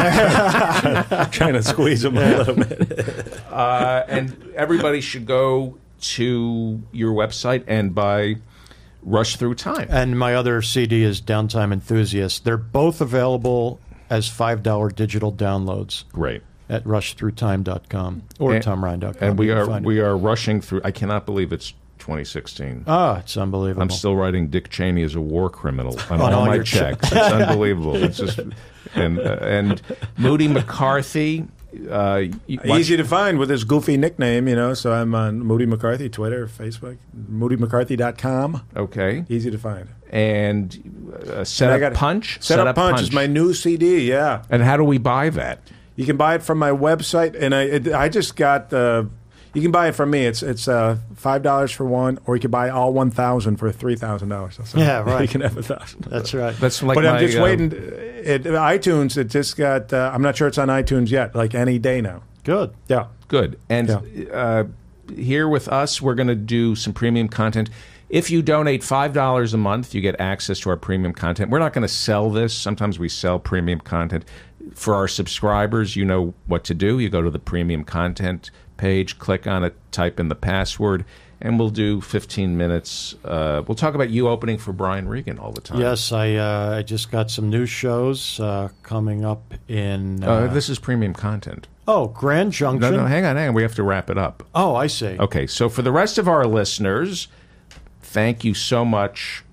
I'm trying to squeeze them a little bit. And everybody should go to your website and buy Rush Through Time. And my other CD is Downtime Enthusiast. They're both available as $5 digital downloads. Great. At rushthroughtime.com or TomRyan.com. And we are rushing through. I cannot believe it's 2016. It's unbelievable. I'm still writing Dick Cheney as a war criminal on all my checks. It's unbelievable. It's just and Moody McCarthy. Easy to find with his goofy nickname, So I'm on Moody McCarthy, Twitter, Facebook, MoodyMcCarthy.com. Okay. Easy to find. And Set Up Punch? Set Up Punch is my new CD, yeah. And how do we buy that? You can buy it from my website, and I just got... you can buy it from me. It's $5 for one, or you can buy all 1,000 for $3,000. So yeah, right. You can have 1,000. That's right. That's like I'm just waiting. iTunes, it just got. I'm not sure it's on iTunes yet. Like any day now. Good. Yeah. Good. And here with us, we're going to do some premium content. If you donate $5 a month, you get access to our premium content. We're not going to sell this. Sometimes we sell premium content. For our subscribers, you know what to do. You go to the premium content page, click on it, type in the password, and we'll do 15 minutes. We'll talk about you opening for Brian Regan all the time. Yes, I just got some new shows coming up in... this is premium content. Oh, Grand Junction. No, hang on. We have to wrap it up. Oh, I see. Okay, so for the rest of our listeners, thank you so much